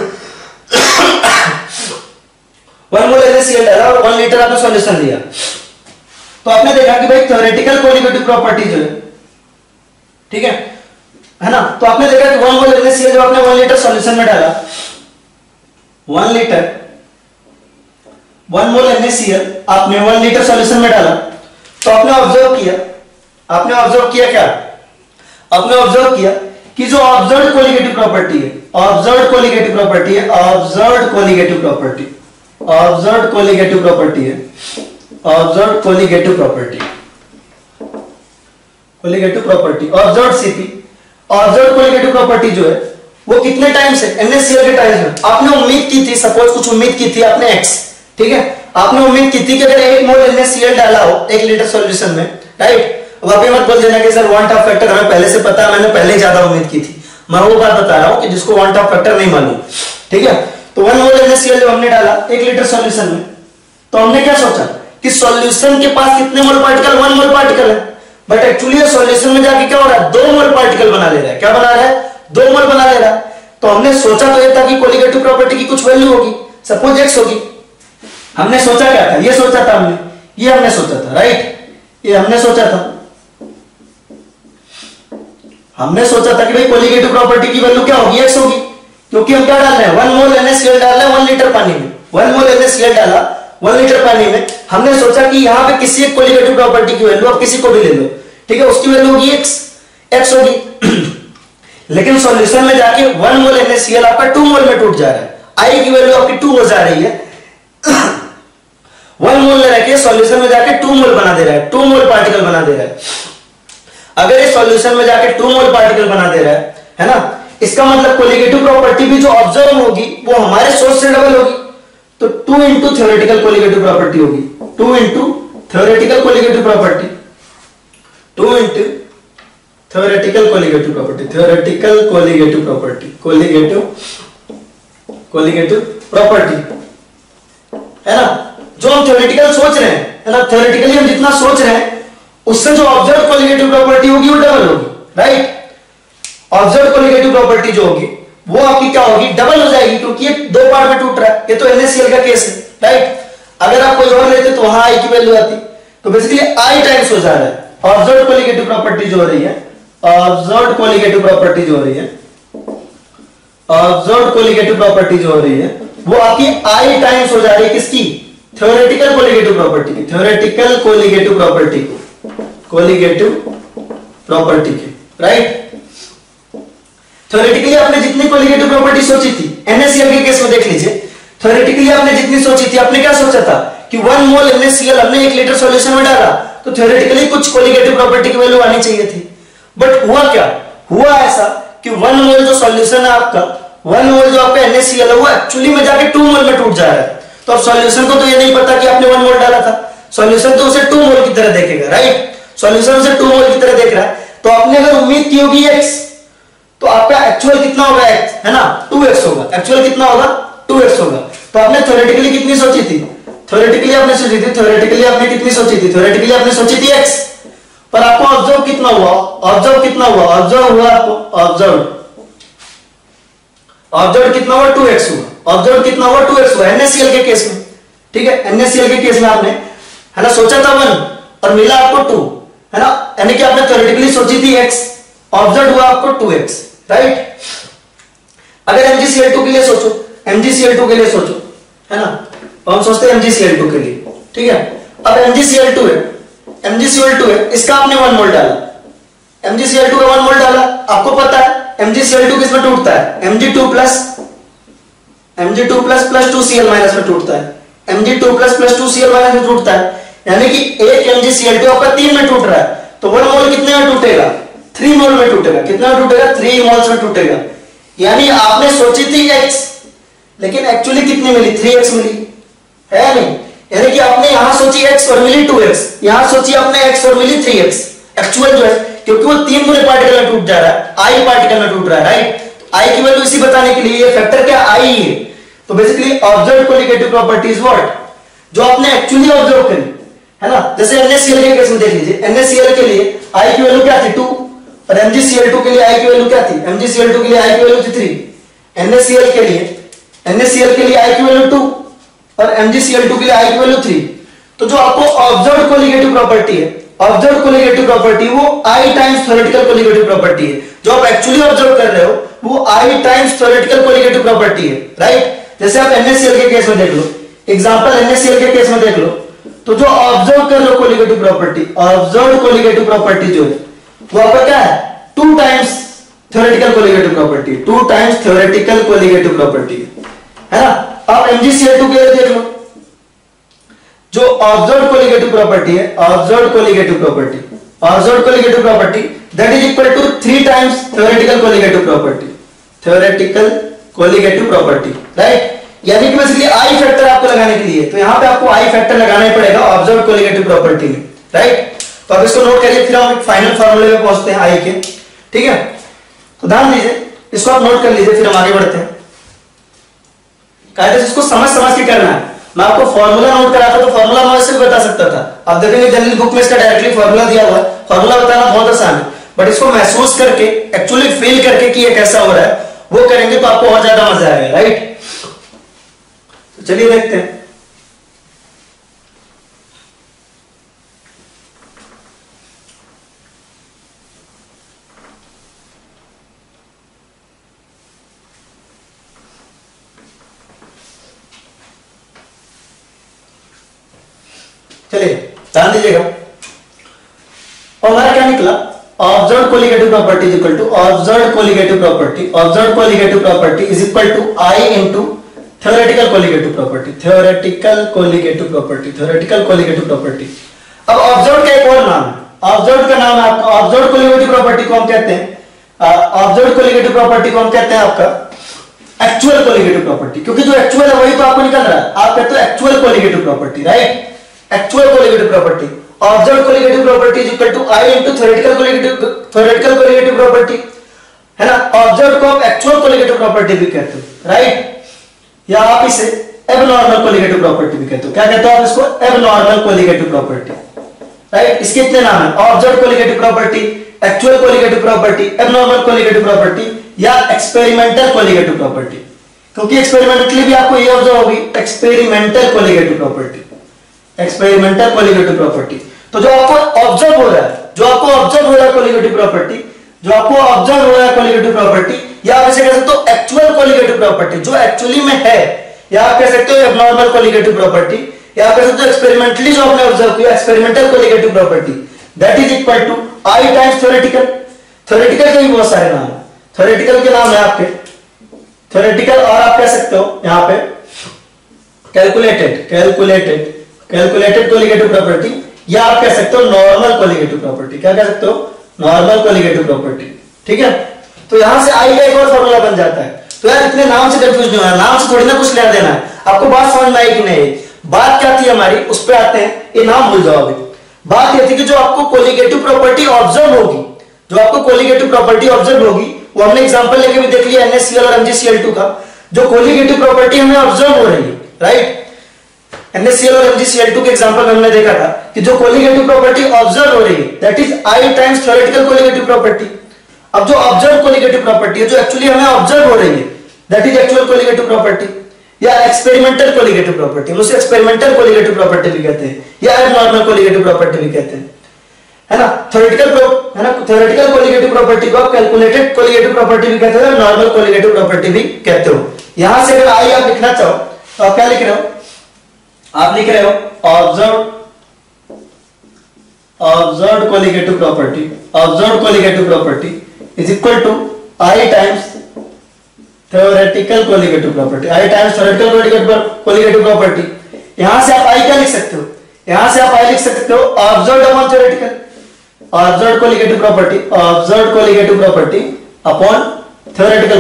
1 मोल NaCl डाला और 1 लीटर आपने सॉल्यूशन लिया। तो आपने देखा कि भाई थ्योरेटिकल कोलिगेटिव प्रॉपर्टी जो है, ठीक है ना, तो आपने देखा कि 1 मोल NaCl जब आपने 1 लीटर सॉल्यूशन में डाला, 1 मोल NaCl आपने 1 लीटर सॉल्यूशन में डाला, तो आपने ऑब्जर्व किया क्या, आपने ऑब्जर्व किया कि जो ऑब्जर्व्ड कोलिगेटिव प्रॉपर्टी है, ऑब्जर्व्ड कोलिगेटिव प्रॉपर्टी है, observed colligative property observed CP, observed colligative property जो है वो कितने टाइम से, NaCl के टाइम में आपने उम्मीद की थी, सपोज कुछ उम्मीद की थी आपने X, ठीक है, आपने उम्मीद की थी कि अगर 1 मोल NaCl डाला हो 1 लीटर सॉल्यूशन में, राइट। अब आप ये मत बोल देना कि सर वांट ऑफ फैक्टर हमें पहले से पता है, मैंने पहले ही ज्यादा उम्मीद की थी। मैं वो बात बता रहा हूं कि जिसको वांट ऑफ फैक्टर नहीं मालूम, ठीक है। तो 1 मोल NaCl जब हमने डाला 1 लीटर सॉल्यूशन में, तो हमने क्या सोचा कि सॉल्यूशन के पास कितने मोल पार्टिकल, 1 मोल पार्टिकल है, बट एक्चुअली ये सॉल्यूशन में जाके क्या हो रहा है, 2 मोल पार्टिकल बना ले रहा है। क्या बना रहा है, 2 मोल बना ले रहा है। तो हमने सोचा तो ये था कि कोलिगेटिव प्रॉपर्टी की कुछ वैल्यू होगी, सपोज X होगी। हमने सोचा क्या था, ये सोचा था हमने, ये हमने सोचा था, राइट, ये हमने सोचा था हमने सोचा था कि भाई कोलिगेटिव प्रॉपर्टी की वैल्यू क्या होगी, x होगी, क्योंकि हम क्या डाल रहे हैं 1 मोल NaCl डाल रहे हैं 1 लीटर पानी में, 1 मोल NaCl डाला 1 लीटर पानी में, हमने सोचा कि यहाँ पे किसी एक कोलिगेटिव प्रॉपर्टी की वैल्यू आप किसी को भी ले लो, ठीक है, उसकी वैल्यू होगी x होगी। लेकिन सॉल्यूशन में जाके 1 मोल NaCl आपका 2 मोल में टूट जा रहा है, I की वैल्यू आपकी 2 हो जा रही है। 1 मोल रह के सॉल्यूशन में जाके 2 मोल बना दे रहा है, 2 मोल पार्टिकल बना दे रहा है। अगर इस सॉल्यूशन में जाके 2 मोल पार्टिकल बना दे रहा है ना, इसका मतलब कोलिगेटिव प्रॉपर्टी भी जो ऑब्जर्व होगी वो हमारे सोर्स से डबल होगी, तो 2 इंटू थ्योरेटिकल कोलिगेटिव प्रॉपर्टी होगी, 2 into theoretical colligative property, 2 into theoretical colligative property, theoretical colligative property, colligative property, है ना। जो हम थ्योरेटिकल सोच रहे हैं, है ना, थ्योरेटिकली हम जितना सोच रहे हैं उससे जो ऑब्जर्व कोलिगेटिव प्रॉपर्टी होगी वो डबल होगी, राइट। ऑब्जर्व कोलिगेटिव प्रॉपर्टी जो होगी वो आपकी क्या होगी, डबल हो जाएगी, क्योंकि ये 2 पार्ट में टूट रहा है, ये तो NaCl का केस है, राइट। अगर आप कोई और लेते तो वहां I की वैल्यू आती, तो बेसिकली I टाइम्स हो जा रहा है। ऑब्जर्व कोलिगेटिव प्रॉपर्टी जो हो रही है, ऑब्जर्व कोलिगेटिव प्रॉपर्टी जो हो रही है, ऑब्जर्व कोलिगेटिव प्रॉपर्टी जो हो रही है वो आपकी I टाइम्स हो जा रही है किसकी, थ्योरेटिकल कोलिगेटिव प्रॉपर्टी की, थ्योरेटिकल कोलिगेटिव प्रॉपर्टी को, कोलिगेटिव प्रॉपर्टी के, राइट। थ्योरेटिकली आपने जितनी कोलिगेटिव प्रॉपर्टी सोची थी, NaCl के केस में देख लीजिए, थ्योरेटिकली आपने जितनी सोची थी, आपने क्या सोचा था कि 1 मोल NaCl हमने 1 लीटर सॉल्यूशन में डाला तो थ्योरेटिकली कुछ कोलिगेटिव प्रॉपर्टी की वैल्यू आनी चाहिए थी। बट हुआ क्या, हुआ ऐसा कि 1 मोल जो सॉल्यूशन है आपका, 1 मोल जो आपका NaCl है वो एक्चुअली में जाके 2 मोल में टूट जा रहा है। तो अब सॉल्यूशन को तो ये नहीं पता कि आपने 1 मोल डाला था, सॉल्यूशन तो उसे 2 मोल की तरह देखेगा, राइट। सॉल्यूशन उसे 2 मोल की तरह देख रहा है, तो आपने अगर उम्मीद की होगी x, तो आपका एक्चुअल कितना होगा x, है ना, 2x होगा, एक्चुअल कितना होगा 2x होगा। तो आपने थ्योरेटिकली कितनी सोची थी, थ्योरेटिकली आपने सोची थी, थ्योरेटिकली आपने कितनी सोची थी, थ्योरेटिकली आपने सोची थी x, पर आपको ऑब्जर्व कितना हुआ, ऑब्जर्व कितना हुआ, ऑब्जर्व हुआ आपको, ऑब्जर्व कितना हुआ 2x हुआ, ऑब्जर्व कितना हुआ 2x हुआ NaCl के केस में, ठीक है। NaCl के केस में आपने, है ना, सोचा था 1 और मिला आपको 2, है ना, यानी कि आपने थ्योरेटिकली सोची थी x, ऑब्जर्व हुआ आपको 2x, राइट। अगर MgCl2 के लिए सोचो, MgCl2 के लिए सोचो, है ना, तो हम सोचते हैं MgCl2 के लिए, ठीक है। अब MgCl2 है, MgCl2 है, इसका आपने 1 मोल डाला, MgCl2 का 1 मोल डाला, आपको पता है MgCl2 किसमें टूटता है, Mg2 प्लस 2Cl माइनस में टूटता है, Mg2 प्लस 2Cl माइनस में टूटता है, यानी कि एक MgCl2 आपका 3 में टूट रहा है, तो 1 मोल कितने में टूटेगा, 3 मोल में टूटेगा, कितना में टूटेगा 3 मोल्स में टूटेगा। यानी आपने सोची थी x, लेकिन एक्चुअली कितनी मिली, 3x मिली, है नहीं। यानी कि आपने यहां सोची x और मिली 2x, यहां सोची आपने x और मिली 3x, एक्चुअल जो है, क्योंकि वो 3 पूरे पार्टिकल में टूट जा रहा है, I पार्टिकल में टूट रहा है, राइट। I की वैल्यू इसी बताने के लिए, ये फैक्टर क्या I है। तो basically observe colligative property is what, जो आपने एक्चुअली ऑब्जर्व करी, है ना। जैसे NaCl के केस में देख लीजिए, NaCl के लिए I की वैल्यू क्या थी 2, और MgCl2 के लिए I की वैल्यू क्या थी, MgCl2 के लिए I की वैल्यू थी 3, NaCl के लिए I की वैल्यू 2 और MgCl2 के लिए I की वैल्यू 3। तो जो आपको ऑब्जर्व कोलिगेटिव प्रॉपर्टी है, ऑब्जर्व कोलिगेटिव प्रॉपर्टी वो I times theoretical colligative property है, जो आप एक्चुअली ऑब्जर्व कर रहे हो वो I times theoretical colligative property है, राइट। जैसे आप NaCl के केस में देख लो, एग्जांपल NaCl के केस में देख लो, तो जो ऑब्जर्व कर लो colligative property, observe colligative property जो है वो आपका क्या है, 2 times theoretical colligative property, 2 times theoretical colligative property, है ना। अब MgCl2 के लिए देख लो, जो ऑब्जर्व कोलिगेटिव प्रॉपर्टी है, observe colligative property, observe colligative property that is equal to 3 times theoretical colligative property, theoretical colligative property, right. यानी कि बेसिकली I फैक्टर आपको लगाने के लिए, तो यहां पे आपको I फैक्टर लगाना ही पड़ेगा ऑब्जर्व कोलिगेटिव प्रॉपर्टी में, राइट। तो अब इसको नोट करिए, फिर हम फाइनल फार्मूले में पहुंचते हैं I के, ठीक है। तो ध्यान दीजिए, इसको आप नोट कर लीजिए, फिर हम आगे बढ़ते हैं। कायदे से इसको समझ के करना है। मैं आपको फॉर्मूला नोट करा था तो फॉर्मूला मैं सिर्फ बता सकता था, आप देखेंगे जनरल बुक में इसका डायरेक्टली फॉर्मूला दिया हुआ है, फॉर्मूला बताना बहुत आसान है, बट इसको महसूस करके, एक्चुअली फील करके कि ये कैसा हो रहा है, वो करेंगे तो आपको और ज्यादा मजा आएगा, राइट। तो चलिए देखते हैं। चलिए ध्यान दीजिएगा, और हमारा क्या निकला, observed colligative property is equal to observed colligative property, observed colligative property is equal to I into theoretical colligative property, theoretical colligative property, theoretical colligative property. अब ऑब्जर्व्ड का एक और नाम है, ऑब्जर्व्ड का नाम है आपका, ऑब्जर्व्ड कोलिगेटिव प्रॉपर्टी को हम कहते हैं, ऑब्जर्व्ड कोलिगेटिव प्रॉपर्टी को हम कहते हैं आपका एक्चुअल कोलिगेटिव प्रॉपर्टी, क्योंकि जो एक्चुअल है वही तो आपको निकल रहा है, आप कहते हो actual colligative property, right, actual colligative property. Observed colligative property is equal to I into theoretical colligative property, है ना। ऑब्जर्व्ड को आप एक्चुअल कोलिगेटिव प्रॉपर्टी भी कहते हो, राइट, या आप इसे एबनॉर्मल कोलिगेटिव प्रॉपर्टी भी कहते हो। क्या कहते हो आप इसको? Abnormal colligative property, right. इसके इतने नाम है, observed colligative property, actual colligative property, abnormal colligative property या एक्सपेरिमेंटल कोलिगेटिव प्रॉपर्टी, क्योंकि एक्सपेरिमेंटली भी आपको ये ऑब्जर्व होगी, experimental colligative property, experimental colligative property. तो जो आपको ऑब्जर्व हो रहा है, जो आपको ऑब्जर्व हो रहा है कोलिगेटिव प्रॉपर्टी, जो आपको ऑब्जर्व हो रहा है कोलिगेटिव प्रॉपर्टी, या आप इसे कह सकते हो एक्चुअल कोलिगेटिव प्रॉपर्टी, जो एक्चुअली में है, या आप कह सकते हो एबनॉर्मल कोलिगेटिव प्रॉपर्टी, या आप कह सकते हो एक्सपेरिमेंटली जो आपने ऑब्जर्व किया experimental colligative property, that is equal to I times theoretical. Theoretical के भी बहुत सारे नाम है, थ्योरेटिकल के नाम है आपके थ्योरेटिकल, और आप कह सकते हो यहां पे कैलकुलेटेड कोलिगेटिव प्रॉपर्टी, या आप कह सकते हो नॉर्मल कोलिगेटिव प्रॉपर्टी। क्या कह सकते हो? नॉर्मल कोलिगेटिव प्रॉपर्टी, ठीक है। तो यहां से आई का एक और फॉर्मूला बन जाता है। तो यार इतने नाम से कंफ्यूज नहीं होना, नाम से थोड़ी ना कुछ लेना देना है, आपको बात समझ में आई कि नहीं? बात क्या थी हमारी, उस पर आते हैं, ये नाम भूल जाओ अभी। बात ये थी कि जो आपको कोलिगेटिव प्रॉपर्टी ऑब्जर्व होगी, जो आपको कोलिगेटिव प्रॉपर्टी ऑब्जर्व होगी, वो हमने एग्जांपल लेके भी देख लिया NaCl और MgCl2 का, जो कोलिगेटिव प्रॉपर्टी हमें ऑब्जर्व हो रही है, राइट। NaCl और MgCl2 के एग्जांपल में हमने देखा था कि जो कोलिगेटिव प्रॉपर्टी ऑब्जर्व हो रही है that is I times theoretical colligative property. अब जो ऑब्जर्व कोलिगेटिव प्रॉपर्टी है, जो एक्चुअली हमें ऑब्जर्व हो रही है, that is actual colligative property या एक्सपेरिमेंटल कोलिगेटिव प्रॉपर्टी, हम उसे एक्सपेरिमेंटल कोलिगेटिव प्रॉपर्टी भी कहते हैं, या एबनॉर्मल कोलिगेटिव प्रॉपर्टी भी कहते हैं, है ना। थ्योरेटिकल कोलिगेटिव प्रॉपर्टी को आप कैलकुलेटेड कोलिगेटिव प्रॉपर्टी भी कहते हो, नॉर्मल कोलिगेटिव प्रॉपर्टी भी कहते हो। यहां से अगर आई आप लिखना चाहो तो आप क्या लिख रहे हो? आप लिख रहे हो observed colligative property is equal to I times theoretical colligative property, I times theoretical colligative property. यहां से आप आई क्या लिख सकते हो? यहां से आप आई लिख सकते हो observed upon theoretical, observed colligative property upon theoretical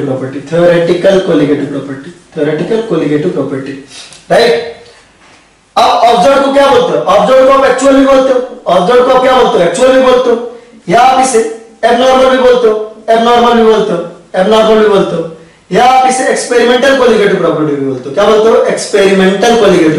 colligative property, right. अब ऑब्जर्व को क्या बोलते हो? ऑब्जर्व को आप एक्चुअल भी बोलते हो, ऑब्जर्व को आप क्या बोलते हो? एक्चुअल भी बोलते हो, या आप इसे एबनॉर्मल भी बोलते हो, या आप इसे एक्सपेरिमेंटल कोलिगेटिव प्रॉपर्टी भी बोलते हो। क्या बोलते हो? Experimental colligative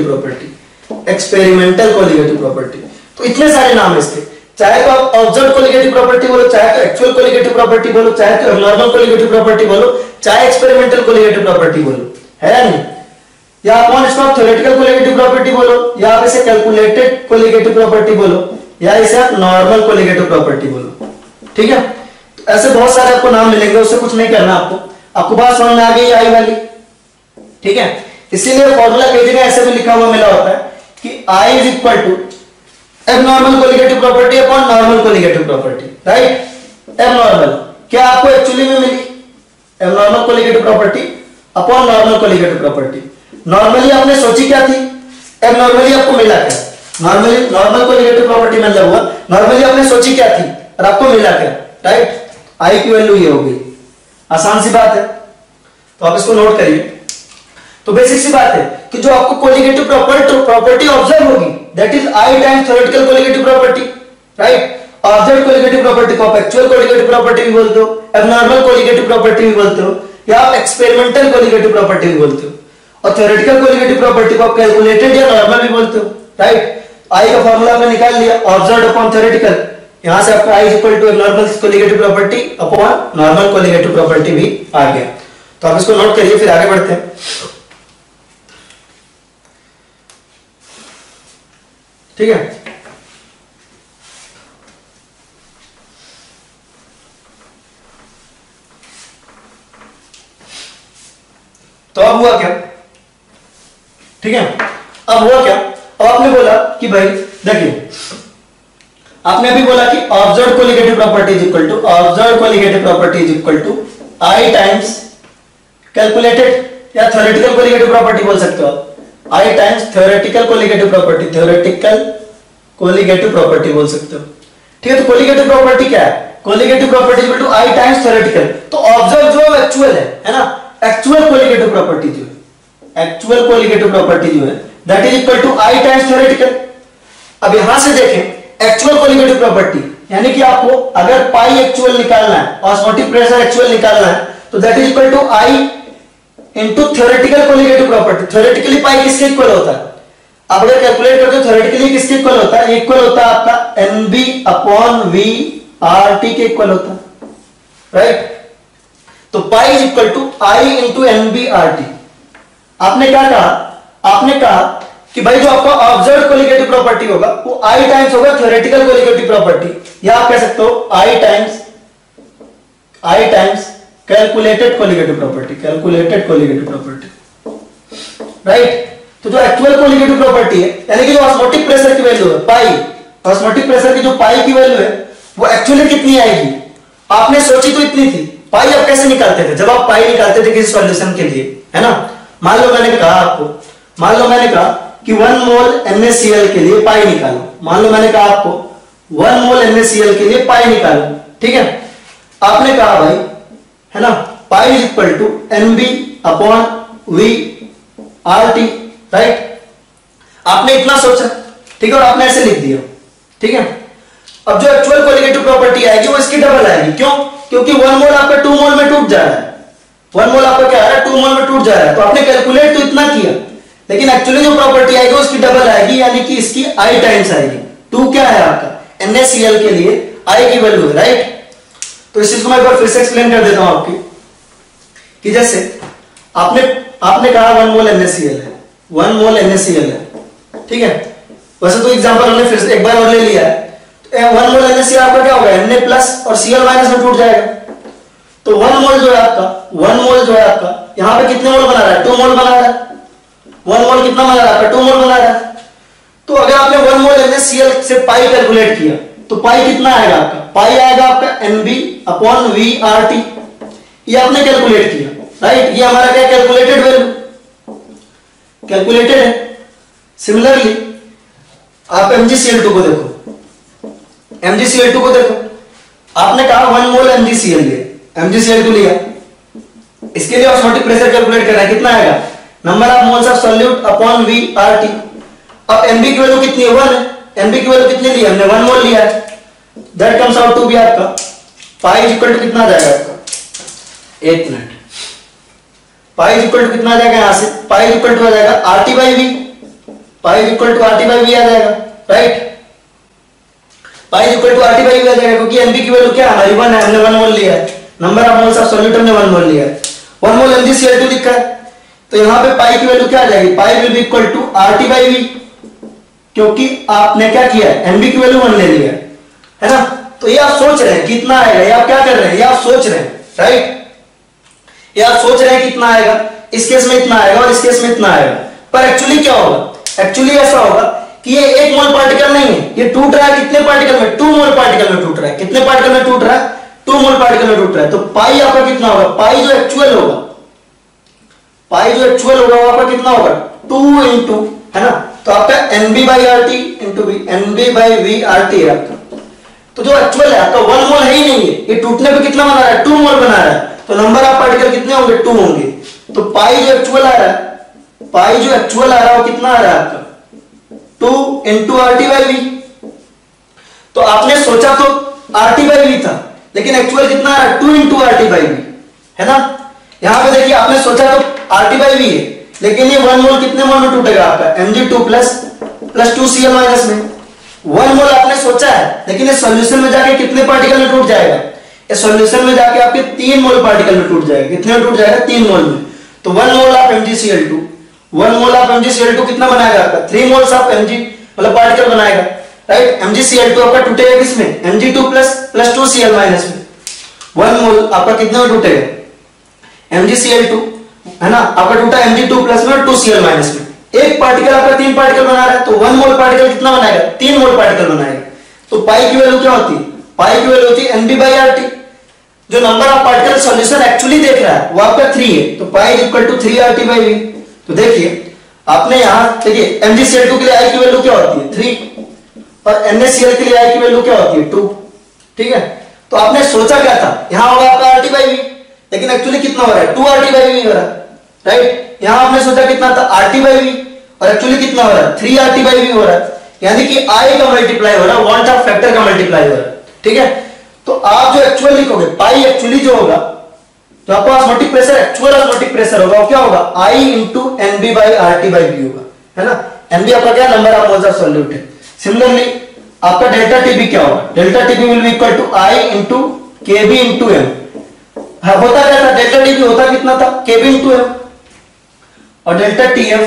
property. तो इतने सारे नाम है इसके, चाहे तो आप ऑब्जर्व कोलिगेटिव प्रॉपर्टी बोलो, चाहे तो एक्चुअल कोलिगेटिव प्रॉपर्टी बोलो, चाहे तो एबनॉर्मल कोलिगेटिव प्रॉपर्टी बोलो, चाहे एक्सपेरिमेंटल कोलिगेटिव प्रॉपर्टी बोलो, है या नहीं? या आप इसको आप थ्योरेटिकल कोलिगेटिव प्रॉपर्टी बोलो, या आप इसे कैलकुलेटेड कोलिगेटिव प्रॉपर्टी बोलो, या इसे आप नॉर्मल कोलिगेटिव प्रॉपर्टी बोलो, ठीक है। तो ऐसे बहुत सारे आपको नाम मिलेंगे, उससे कुछ नहीं करना आपको बात समझ में आ गई आई वाली, ठीक है। इसीलिए फॉर्मूला कई जगह ऐसे भी लिखा हुआ मिला होता है कि I is equal to abnormal colligative property upon normal colligative property, right. Abnormal क्या आपको एक्चुअली में मिली? Abnormal colligative property upon normal colligative property. Normally आपने सोची क्या थी, एबनॉर्मली आपको मिला क्या? नॉर्मल कोलिगेटिव प्रॉपर्टी मतलब हुआ नॉर्मली आपने सोची क्या थी और आपको मिला क्या, राइट। आई की वैल्यू ये हो गई, आसान सी बात है, तो आप इसको नोट करिए। तो बेसिक सी बात है कि जो आपको कोलिगेटिव प्रॉपर्टी ऑब्जर्व होगी that is I times theoretical colligative property, right. Observe colligative property को आप एक्चुअल कोलिगेटिव प्रॉपर्टी भी बोलते हो, एबनॉर्मल कोलिगेटिव प्रॉपर्टी भी बोलते हो, या आप एक्सपेरिमेंटल कोलिगेटिव प्रॉपर्टी भी बोलते हो, और थ्योरेटिकल कोलिगेटिव प्रॉपर्टी को आप कैलकुलेटेड या नॉर्मल भी बोलते हो, राइट। आई का फॉर्मूला आपने निकाल लिया, ऑब्जर्व्ड अपॉन थ्योरेटिकल, यहां से आपका I is equal to normal colligative property upon normal colligative property भी आ गया। तो आप इसको नोट करिए, फिर आगे बढ़ते हैं, ठीक है। तो अब हुआ क्या, ठीक है। अब हुआ क्या, अब आपने बोला कि भाई देखिए, आपने अभी बोला कि observed colligative property is equal to I times calculated या थ्योरेटिकल कोलिगेटिव प्रॉपर्टी बोल सकते हो आप, I times theoretical colligative property बोल सकते हो। ठीक है, तो कोलिगेटिव प्रॉपर्टी क्या है? Colligative property equal to I times theoretical. तो ऑब्जर्व जो एक्चुअल है ना, एक्चुअल कोलिगेटिव प्रॉपर्टी जो है that is equal to I times theoretical. अब यहां से देखें एक्चुअल कोलिगेटिव प्रॉपर्टी, यानी कि आपको अगर पाई एक्चुअल निकालना है, ऑस्मोटिक प्रेशर एक्चुअल निकालना है, तो that is equal to I into theoretical colligative property. Theoretically pi किसके इक्वल होता है? आप अगर कैलकुलेट करते हो थ्योरेटिकली किसके इक्वल होता है? इक्वल होता है आपका NB upon V R T के इक्वल होता है, राइट। तो pi is equal to I into NB R T. आपने क्या कहा? आपने कहा कि भाई जो आपका ऑब्जर्व्ड कोलिगेटिव प्रॉपर्टी होगा वो आई टाइम्स होगा थ्योरेटिकल कोलिगेटिव प्रॉपर्टी, या आप कह सकते हो I times calculated colligative property, right. तो जो एक्चुअल कोलिगेटिव प्रॉपर्टी है, यानी कि जो ऑस्मोटिक प्रेशर की वैल्यू है पाई, ऑस्मोटिक प्रेशर की जो पाई की वैल्यू है वो एक्चुअली कितनी आएगी? आपने सोची तो इतनी थी। पाई आप कैसे निकालते थे? जब आप पाई निकालते थे किसी सॉल्यूशन के लिए, है ना, मान लो मैंने कहा कि 1 मोल NaCl के लिए पाई निकालो। मान लो मैंने कहा आपको 1 मोल NaCl के लिए पाई निकालो, ठीक है। आपने कहा भाई, है ना, pi is equal to NB upon V RT, right. आपने इतना सोचा, ठीक है, और आपने ऐसे लिख दिया, ठीक है। अब जो एक्चुअल कोलिगेटिव प्रॉपर्टी आएगी वो इसकी डबल आएगी। क्यों? क्योंकि 1 मोल आपका 2 मोल में टूट जा रहा है। 1 मोल आपका क्या आ रहा है? 2 मोल में टूट जा रहा है। तो आपने कैलकुलेट तो इतना किया, लेकिन एक्चुअली जो प्रॉपर्टी आएगी उसकी डबल आएगी, यानी कि इसकी आई टाइम्स आएगी। 2 क्या है आपका? NaCl के लिए आई की वैल्यू है, राइट। तो इस चीज को मैं एक बार फिर से एक्सप्लेन कर देता हूं आपकी, कि जैसे आपने कहा 1 मोल NaCl है, 1 मोल NaCl है, ठीक है। वैसे तो एग्जांपल हमने फिर से एक बार और ले लिया है। 1 मोल NaCl आपका क्या होगा? Na प्लस और Cl माइनस में टूट जाएगा। तो 1 मोल जो है आपका यहां पे कितने मोल बना रहा है? 2 मोल बना रहा है। 1 मोल कितना बना रहा है? 2 मोल बना रहा है। तो अगर आपने 1 मोल NaCl से पाई कैलकुलेट किया तो पाई कितना आएगा आपका? पाई आएगा आपका NB अपॉन V RT। ये आपने कैलकुलेट किया, राइट। ये हमारा क्या? कैलकुलेटेड वैल्यू, कैलकुलेटेड है। सिमिलरली आप MgCl2 को देखो, MgCl2 को देखो। आपने कहा 1 मोल MgCl लिया, MgCl2 लिया, इसके लिए ऑस्मोटिक प्रेशर कैलकुलेट करना है, कितना आएगा? Number of moles of solute upon V RT। अब NB की वैल्यू कितनी है? 1 है। NB की वैल्यू कितनी ली? हमने 1 मोल लिया है। That comes out to be आपका पाई इज इक्वल टू कितना आ जाएगा आपका? 1 minute. Pi is equal to कितना आ जाएगा? यहां से पाई इज इक्वल टू आ जाएगा RT by V। Pi is equal to RT by V आ जाएगा, right. Pi is equal to RT by V आ जाएगा, क्योंकि NB की वैल्यू क्या हमारी 1 है, हमने 1 मोल लिया है। Number of moles of solute हमने 1 मोल लिया है। 1 मोल MgCl2 लिखा है, तो यहां पे पाई की वैल्यू क्या आ जाएगी? Pi will be equal to RT by V, क्योंकि आपने क्या किया है? NB की वैल्यू 1 ले लिया है ना। तो ये आप सोच रहे हैं कितना आएगा, ये आप क्या कर रहे हैं? ये आप सोच रहे हैं, राइट। ये आप सोच रहे हैं कितना आएगा, इस केस में इतना आएगा और इस केस में इतना आएगा। पर एक्चुअली क्या होगा? एक्चुअली ऐसा होगा कि ये 1 मोल पार्टिकल नहीं है, ये टूट रहा है कितने पार्टिकल में? 2 मोल पार्टिकल में टूट रहा है। कितने पार्टिकल में टूट रहा है? 2 मोल पार्टिकल में टूट रहा है। तो पाई आपका कितना होगा? पाई जो एक्चुअल होगा वो आपका कितना होगा? 2 इंटू, है ना, तो आपका NB by RT into V, NB by V RT है आपका। तो जो एक्चुअल है आपका 1 मोल है ही नहीं है, ये टूटने पे कितना बना रहा है? 2 मोल बना रहा है। तो नंबर ऑफ पार्टिकल कितने होंगे? 2 होंगे। तो पाई जो एक्चुअल आ रहा है वो कितना आ रहा है आपका? 2 इंटू RT बाई V। तो आपने सोचा तो RT बाई V था, लेकिन एक्चुअल कितना आ रहा है? 2 इंटू RT बाई V, है ना। यहां पे देखिए, आपने सोचा तो RT बाई V है, लेकिन ये 1 मोल कितने मोल में टूटेगा आपका? Mg2 प्लस 2Cl माइनस में। 1 मोल आपने सोचा है, लेकिन इस सॉल्यूशन में जाके कितने पार्टिकल में टूट जाएगा? इस सॉल्यूशन में जाके आपके 3 मोल पार्टिकल में टूट जाएगा। कितने में टूट जाएगा? 3 मोल में। तो 1 मोल ऑफ MgCl2 कितना बनाएगा आपका? 3 मोल्स ऑफ Mg मतलब पार्टिकल बनाएगा, राइट। MgCl2 आपका टूटेगा किसमें? Mg2 प्लस 2Cl माइनस में। 1 मोल आपका कितने में टूटेगा? MgCl2, है ना, आपका टूटा Mg2 प्लस में और 2Cl माइनस में। एक पार्टिकल आपका 3 पार्टिकल बना रहा है, तो 1 मोल पार्टिकल कितना बनाएगा? 3 मोल पार्टिकल बनाएगा। तो पाई की वैल्यू क्या होती है? पाई की वैल्यू होती है NB/RT। जो number of particle solution actually देख रहा है वो आपका 3 है, तो पाई इक्वल टू 3RT/V। तो देखिए आपने यहां देखिए MgCl2 के लिए आई की वैल्यू क्या होती है? 3, और NaCl के लिए आई की वैल्यू क्या होती है? 2। ठीक है, तो आपने सोचा क्या था? यहां होगा आपका RT/V, लेकिन एक्चुअली कितना हो रहा है? 2RT/V हो रहा है, राइट। यहां आपने सोचा कितना था? RT/V, और एक्चुअली कितना हो रहा है? 3RT/V हो रहा है, यानी कि आई का मल्टीप्लाई हो रहा है, वांट ऑफ फैक्टर का मल्टीप्लाई हो रहा है। ठीक है, तो आप जो एक्चुअल लिखोगे, पाई एक्चुअली जो होगा, तो आपको osmotic pressure, actual osmotic pressure होगा, वो क्या होगा? I इंटू NB/RT/V होगा, है ना। NB आपका क्या? Number of moles of solute है। सिमिलरली आपका डेल्टा TB क्या होगा? Delta TB will be equal to I into KB into M। होता क्या था? डेल्टा TB होता कितना था? KB इंटू M, और delta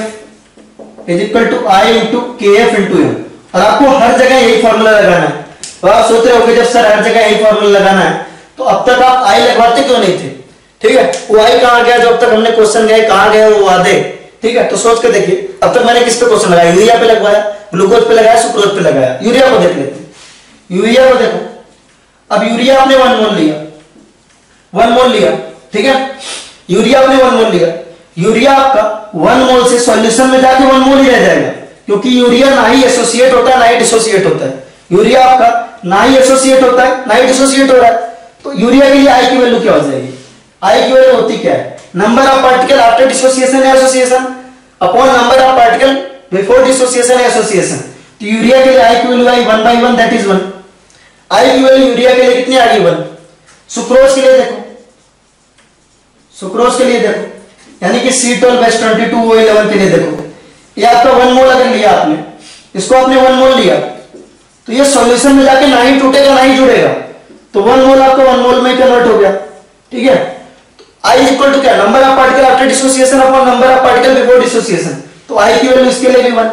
TF is equal to I into KF into M। और आपको हर जगह यही फॉर्मूला लगाना है। तो आप सोच रहे होंगे जब सर हर जगह यही फॉर्मूला लगाना है, तो अब तक आप I लगवाते क्यों नहीं थे? ठीक है, वो I कहां गया? जो अब तक हमने क्वेश्चन गए कहां गए वो वादे। ठीक है, तो सोच के देखिए, अब तक मैंने किस पे क्वेश्चन लगाया? यूरिया पे लगवाया, ग्लूकोज पे लगाया, सुक्रोज पे लगाया। यूरिया को देख लेते हैं। यूरिया को देखो, अब यूरिया आपने 1 मोल लिया, 1 मोल लिया। ठीक है, यूरिया आपने 1 मोल लिया। यूरिया आपका 1 मोल से सॉल्यूशन में जाके 1 मोल ही रह जाएगा, क्योंकि यूरिया ना ही एसोसिएट होता है ना ही डिसोसिएट होता है। यूरिया आपका ना ही एसोसिएट होता है ना ही डिसोसिएट हो रहा है। तो यूरिया के लिए आई की वैल्यू क्या हो जाएगी? आई की वैल्यू होती क्या है? Number of particle after dissociation या association upon number of particle before dissociation या एसोसिएशन। तो यूरिया के लिए आई की value I 1/1, that is 1। I की वैल्यू यूरिया के लिए कितनी आ गई? 1। सुक्रोज के लिए देखो, सुक्रोज के लिए देखो, यानी कि C12H22O11 के लिए देखो, ये आपका 1 मोल अगर लिया आपने, इसको आपने 1 मोल लिया, तो ये सॉल्यूशन में जाके ना ही टूटेगा ना ही जुड़ेगा, तो 1 मोल आपका 1 मोल में कन्वर्ट हो गया। ठीक है, I इज इक्वल टू क्या? Number of particle after dissociation upon number of particle before dissociation. तो I की वैल्यू इसके लिए भी 1।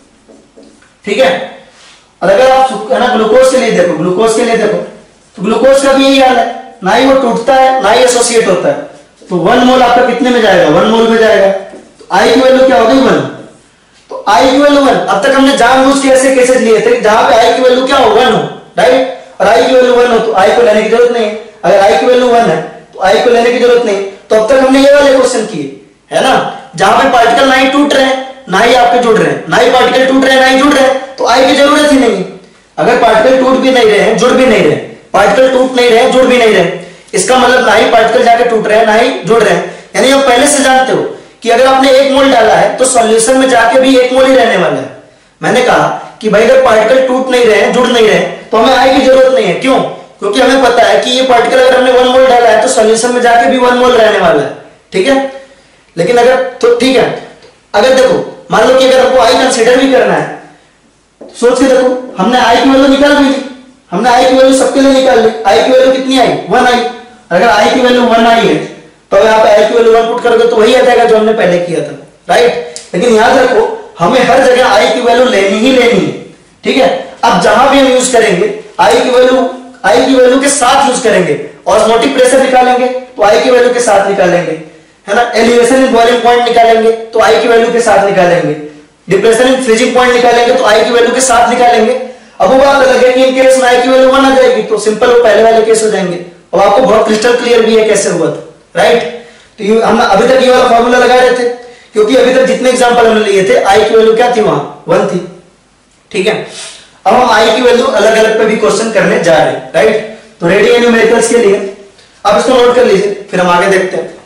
ठीक है, और अगर आप है ना ग्लूकोज के लिए देखो, ग्लूकोज के लिए देखो, तो ग्लूकोज का भी यही हाल है, ना ही वो टूटता है ना ही एसोसिएट होता है। तो 1 मोल आपका कितने में जाएगा? 1 मोल में जाएगा। तो I की वैल्यू क्या होगी? 1। तो I की वैल्यू 1। अब तक हमने जानबूझ के ऐसे केसेस लिए थे जहां पे I की वैल्यू क्या हो? 1 हो, राइट। और I की वैल्यू 1 हो तो I को लेने की जरूरत नहीं है। अगर I की वैल्यू 1 है तो I को लेने की जरूरत नहीं। तो अब तक हमने ये वाले क्वेश्चन किए, है ना, जहां पे पार्टिकल ना ही टूट रहे हैं ना ही आपके जुड़ रहे हैं, ना ही पार्टिकल टूट रहे हैं ना ही जुड़ रहे हैं, तो I की जरूरत ही नहीं। अगर पार्टिकल टूट भी नहीं रहे हैं जुड़ भी नहीं रहे, पार्टिकल टूट नहीं रहे जुड़ भी नहीं रहे, इसका मतलब ना ही पार्टिकल जाके टूट रहे हैं ना ही जुड़ रहे हैं। यानी आप पहले से जानते हो कि अगर आपने 1 मोल डाला है तो सॉल्यूशन में जाके भी 1 मोल ही रहने वाला है। मैंने कहा कि भाई अगर पार्टिकल टूट नहीं रहे हैं जुड़ नहीं रहे तो हमें I की जरूरत नहीं है। क्यों? क्योंकि हमें पता है कि ये पार्टिकल अगर हमने 1 मोल डाला है तो सॉल्यूशन में जाके भी 1 मोल रहने वाला है। ठीक है, लेकिन अगर तो ठीक है, अगर देखो मान लो कि अगर आपको I कंसीडर भी करना है, सोच के देखो, हमने I की वैल्यू निकाल भी ली, हमने I की वैल्यू सबके लिए निकाल ली। I की वैल्यू कितनी आई? 1 आई। अगर I की वैल्यू 1 आई है तो यहाँ पे I की वैल्यू 1 पुट करोगे तो वही आ जाएगा जो हमने पहले किया था, राइट। लेकिन याद रखो हमें हर जगह I की वैल्यू लेनी ही लेनी है। ठीक है, अब जहां भी हम यूज करेंगे I की वैल्यू के साथ यूज करेंगे। ऑस्मोटिक प्रेशर निकालेंगे तो I की वैल्यू के साथ निकालेंगे, है ना। एलिवेशन इन बॉइलिंग पॉइंट निकालेंगे तो I की वैल्यू के साथ निकालेंगे। डिप्रेशन इन फ्रीजिंग पॉइंट निकालेंगे तो I की वैल्यू के साथ निकालेंगे। अब वो बात अलग है कि इन केस में I की वैल्यू 1 आ जाएगी तो सिंपल वो पहले वाले केस हो जाएंगे। अब आपको बहुत क्रिस्टल क्लियर भी है कैसे हुआ था, राइट। तो हम अभी तक ये वाला फॉर्मूला लगा रहे थे क्योंकि अभी तक जितने एग्जांपल हमने लिए थे I की वैल्यू क्या थी? वहां 1 थी। ठीक है, अब हम I की वैल्यू अलग अलग पे भी क्वेश्चन करने जा रहे हैं, राइट। तो रेडी है न्यूमेरिकल्स के लिए, आप इसको नोट कर लीजिए फिर हम आगे देखते हैं।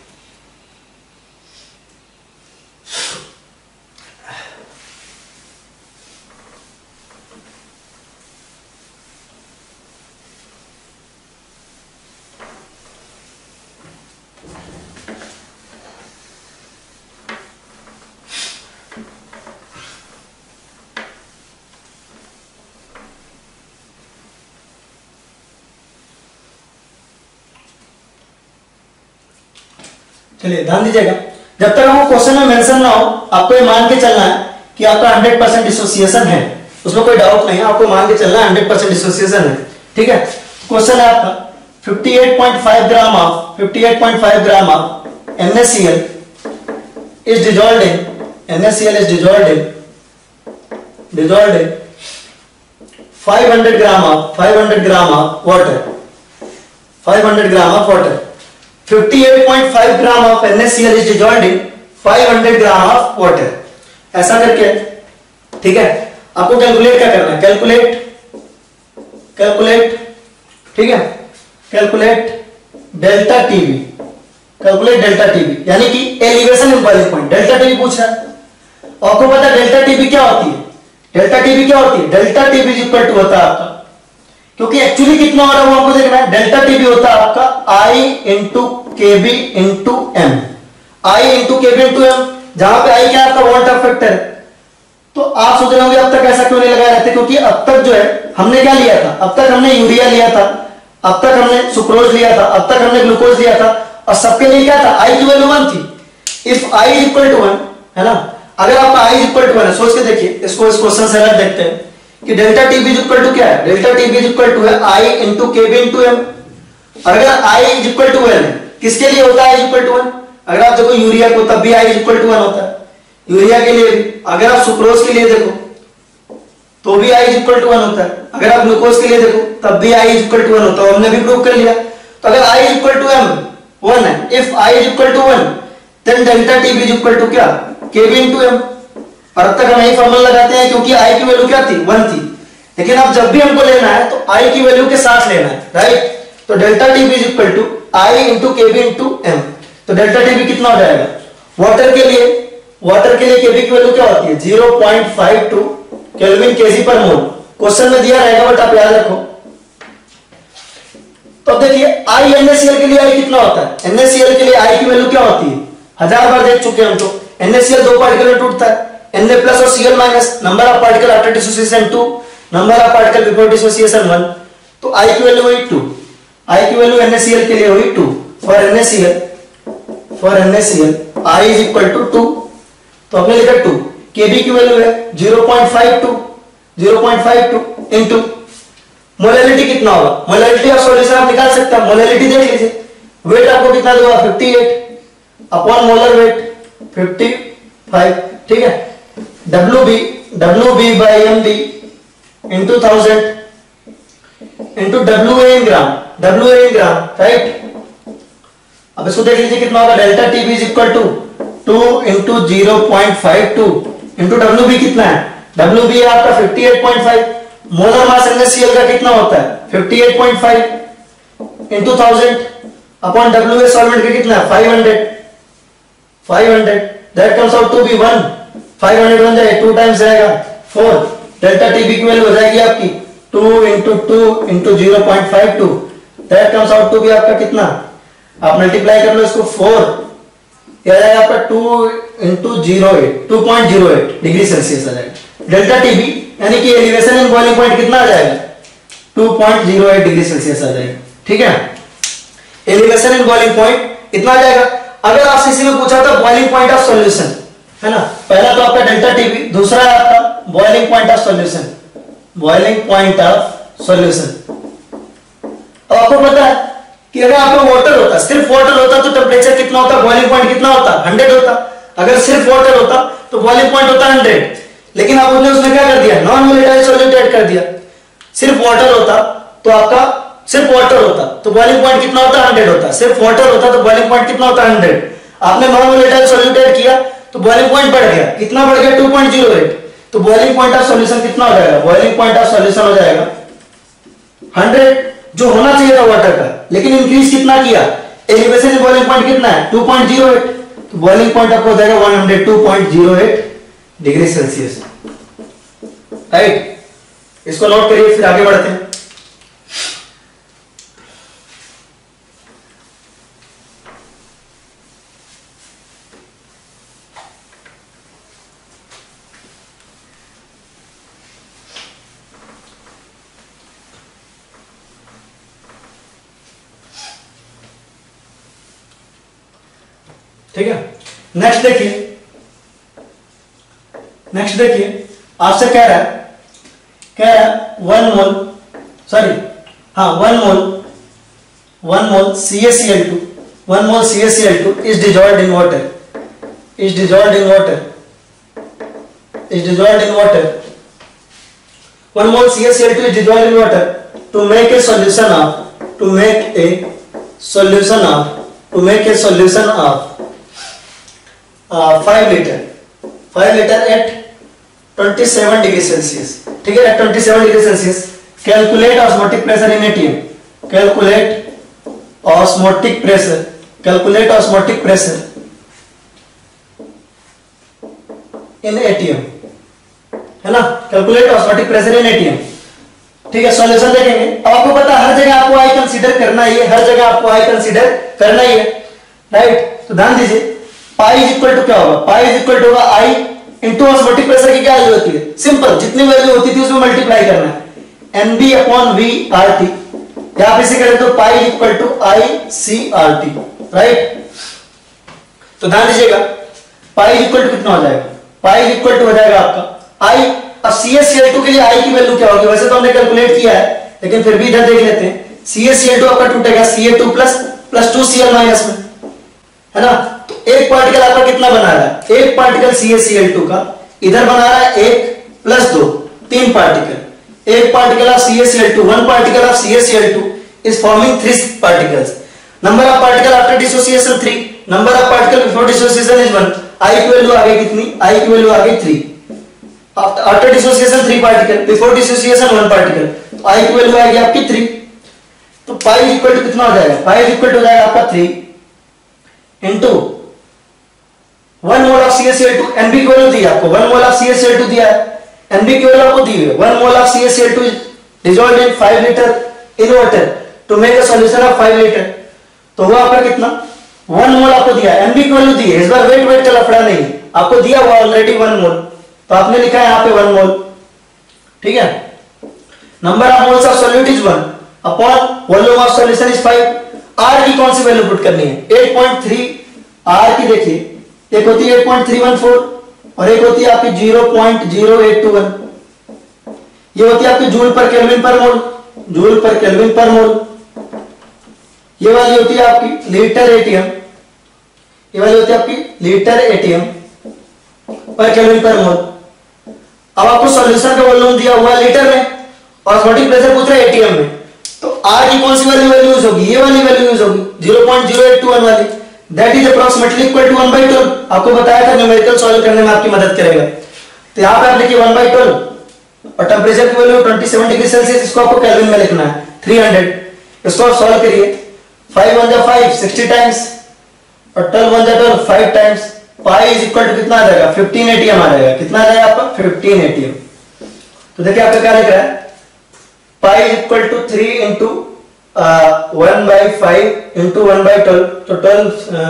चलिए ध्यान दीजिएगा, जब तक हमको क्वेश्चन में मेंशन ना हो आपको ये मान के चलना है कि आपका 100% डिसोसिएशन है, उसमें कोई डाउट नहीं है, आपको मान के चलना है 100% डिसोसिएशन है। ठीक है, क्वेश्चन है आपका 58.5 gram of NaCl is dissolved in NaCl is dissolved in 500 gram of water. 500 gram of water. 58.5 gram of NaCl is dissolved in 500 gram of water. ऐसा करके, ठीक है, आपको कैलकुलेट क्या करना है? कैलकुलेट, ठीक है, कैलकुलेट डेल्टा टीबी, यानी कि elevation in boiling point. Delta TB पूछ रहा है, आपको पता है डेल्टा टीबी क्या होती है? Delta TB is equal to होता है आपका, क्योंकि एक्चुअली कितना हो रहा है वो आपको देखना है। डेल्टा टीबी होता है आपका I into KB into M, जहां पे I क्या आपका वोल्ट ऑफ फैक्टर है। तो आप सोच रहे होंगे अब तक ऐसा क्यों नहीं लगाए रहते, क्योंकि अब तक जो है हमने क्या लिया था, अब तक हमने यूरिया लिया था, अब तक हमने सुक्रोज लिया था, अब तक हमने ग्लूकोज लिया था, और सबके लिए क्या था? I की वैल्यू 1 थी। If I is equal to 1 है ना, अगर आपका I इज इक्वल टू 1 है, सोच के देखिए इसको, इस क्वेश्चन से अलग देखते हैं कि delta TB is equal to क्या है? Delta TB is equal to है I into KB into M. अगर I इज इक्वल टू 1 है, किसके लिए होता है I इज इक्वल टू 1? अगर आप देखो यूरिया को, तब भी I इज इक्वल टू 1 होता है, यूरिया के लिए भी। अगर आप सुक्रोज के लिए देखो तो भी I इज इक्वल टू 1 होता है, अगर आप ग्लूकोज के लिए देखो तब भी I इज इक्वल टू 1 होता है, हमने भी प्रूव कर लिया। तो अगर I is equal to m 1 है, if I is equal to 1 then delta TB is equal to क्या? KB into M. और अब तक हम यही फॉर्मूला लगाते हैं, क्योंकि I की वैल्यू क्या थी? 1 थी। लेकिन अब जब भी हमको लेना है तो I की वैल्यू के साथ लेना है, राइट? तो delta TB is equal to I into KB into M. तो डेल्टा टीबी कितना हो जाएगा? वाटर के लिए केबी की वैल्यू क्या होती है? 0.52 केल्विन केजी पर मोल। क्वेश्चन में दिया रहेगा, बट आप याद रखो। तो देखिए I NaCl के लिए I कितना होता है? NaCl के लिए I की वैल्यू क्या होती है? 1000 बार देख चुके हैं हम। तो NaCl 2 पार्टिकल में टूटता है, Na प्लस और Cl minus, number of particle after dissociation 2, number of particle before dissociation 1। तो I की वैल्यू हुई 2, I की वैल्यू NaCl के लिए हुई 2। For NaCl I is equal to 2, तो हमने लिखा 2। Kb की वैल्यू है 0.52 इनटू मोलैलिटी कितना होगा? मोलैलिटी ऑफ सॉल्यूशन आप निकाल सकते हैं, मोलैलिटी देख लीजिए। वेट आपको कितना देगा? 58 अपॉन मोलर वेट 55, ठीक है। WB by MD into 1000 into WA in gram, right? अब इसको देख लीजिए कितना होगा? Delta TB is equal to 2 into 0.52 into WB कितना है? WB है आपका 58.5। मोलर मास NaCl का कितना होता है? 58.5 इंटू 1000 अपॉन WA सॉल्वेंट का कितना है? 500 that comes out to be 1। 500 बन जाए 2 टाइम्स जाएगा 4। डेल्टा टीबी की वैल्यू हो जाएगी आपकी 2 into 0.52 that comes out to be आपका कितना? आप मल्टीप्लाई कर लो इसको 4, यह आ जाएगा आपका 2.08 डिग्री सेल्सियस आ जाएगा डेल्टा टीबी, यानी कि एलिवेशन इन बॉइलिंग पॉइंट कितना आ जाएगा? 2.08 डिग्री सेल्सियस आ जाएगा, ठीक है। एलिवेशन इन बॉइलिंग पॉइंट इतना आ जाएगा। अगर आपसे इसी में पूछा था बॉइलिंग पॉइंट ऑफ सॉल्यूशन, है ना, पहला तो आपका डेल्टा टीबी, दूसरा है आपका बॉइलिंग पॉइंट ऑफ सॉल्यूशन। आपको पता है कि अगर आपका वाटर होता, सिर्फ वाटर होता तो टेम्परेचर कितना होता? बॉइलिंग पॉइंट कितना होता? 100 होता। अगर सिर्फ वाटर होता तो बॉइलिंग पॉइंट होता 100। लेकिन आपने उसमें क्या कर दिया? नॉन वोलेटाइल सॉल्यूट ऐड कर दिया। सिर्फ वाटर होता तो आपका तो बॉइलिंग पॉइंट कितना होता? 100 होता। सिर्फ वाटर होता तो बॉइलिंग पॉइंट कितना होता? 100। आपने नॉन वोलेटाइल सॉल्यूट ऐड किया तो बॉइलिंग पॉइंट बढ़ गया। कितना बढ़ गया? 2.08। तो बॉइलिंग पॉइंट ऑफ सॉल्यूशन कितना हो जाएगा? बॉइलिंग पॉइंट ऑफ सॉल्यूशन हो जाएगा 100, जो होना चाहिए था वाटर का, लेकिन इंक्रीज कितना किया? एलिवेशन इन बॉइलिंग पॉइंट कितना है? 2.08। तो बॉइलिंग पॉइंट आपको हो जाएगा 102.08 डिग्री सेल्सियस, राइट? इसको नोट करिए, फिर आगे बढ़ते हैं। ठीक है, नेक्स्ट देखिए आपसे कह रहा है 1 मोल CaCl2 is dissolved in water is dissolved in water. 1 mole CaCl2 is dissolved in water to make a solution of 5 liter at 27 degree Celsius. ठीक है, at 27 degree Celsius. Calculate osmotic pressure in ATM. Calculate osmotic pressure in ATM, है ना? Calculate osmotic pressure in ATM. ठीक है, solution देखेंगे. अब आपको पता है हर जगह आपको आई कंसीडर करना ही है, राइट? तो ध्यान दीजिए, पाई इज इक्वल टू क्या होगा? पाई इज इक्वल टू होगा आई इंटू ऑस्मोटिक प्रेशर की क्या वैल्यू होती है? सिंपल, जितनी वैल्यू होती थी उसमें मल्टीप्लाई करना है, NB अपॉन VRT. या आप इसे करें तो pi is equal to ICRT, right? तो ध्यान दीजिएगा, पाई इज इक्वल टू कितना हो जाएगा? पाई इज इक्वल टू हो जाएगा आपका आई. अब CaCl2 के लिए आई की वैल्यू क्या होगी? वैसे तो हमने कैलकुलेट किया है, लेकिन फिर भी इधर देख लेते हैं. CaCl2 आपका टूटेगा Ca2 प्लस 2Cl माइनस में, है ना? तो एक पार्टिकल आपका कितना बना रहा है? एक पार्टिकल CaCl2 का इधर बना रहा है 1 प्लस 2, 3 पार्टिकल. एक particle of CaCl2, 1 particle of CaCl2 is forming 3 particles. Number of particle after dissociation 3. Number of particle before dissociation is 1. I की वैल्यू आ गई कितनी? I की वैल्यू आ गई 3. After dissociation 3 particle, before dissociation 1 particle. तो I की value आएगी आपकी 3. तो पाई इक्वल टू कितना हो जाएगा? पाई इक्वल टू हो जाएगा आपका 3 into 1 mole of CaCl2. NB की वैल्यू दी आपको, 1 मोल ऑफ CaCl2 दिया है, NB की वैल्यू आपको दी है. 1 mole of CaCl2 is dissolved in 5 liter in water to make a solution of 5 liter. तो वो आपका कितना? 1 मोल आपको दिया, NB की वैल्यू दी है. इस बार वेट का लफड़ा नहीं, आपको दिया हुआ ऑलरेडी 1 मोल, तो आपने लिखा है यहाँ पे 1 मोल. ठीक है, number of moles of solute is 1 upon volume of solution is 5. R की कौन सी वैल्यू पुट करनी है? 8.3. R की देखिए, एक होती है 8.314 और एक होती है आपकी 0.0821. ये होती है आपकी जूल पर केल्विन पर मोल. ये वाली होती है आपकी लीटर एटीएम. पर केल्विन पर मोल. अब आपको सॉल्यूशन का वॉल्यूम दिया हुआ है लीटर में, ऑस्मोटिक प्रेशर पूछ रहा है एटीएम में. तो R की कौन सी वैल्यू यूज होगी? ये वाली वैल्यू यूज होगी, 0.0821 वाली. That is approximately equal to 1/12. आपको बताया था न्यूमेरिकल सॉल्व करने में आपकी मदद करेगा. तो यहाँ पे आप लिखिए 1/12 और टेम्परेचर की वैल्यू 27 डिग्री सेल्सियस. इसको आपको केल्विन में लिखना है 300. इसको आप सॉल्व करिए. 5 1 जा 5 60 टाइम्स और 12 1 जा 12 5 times. Pi is equal to कितना आ जाएगा? 15 ATM आ जाएगा. कितना आ जाएगा आपका? 15 ATM. तो देखिए आपका क्या लिख रहा है? Pi is equal to 3 into 1/5 into 1/12. तो 12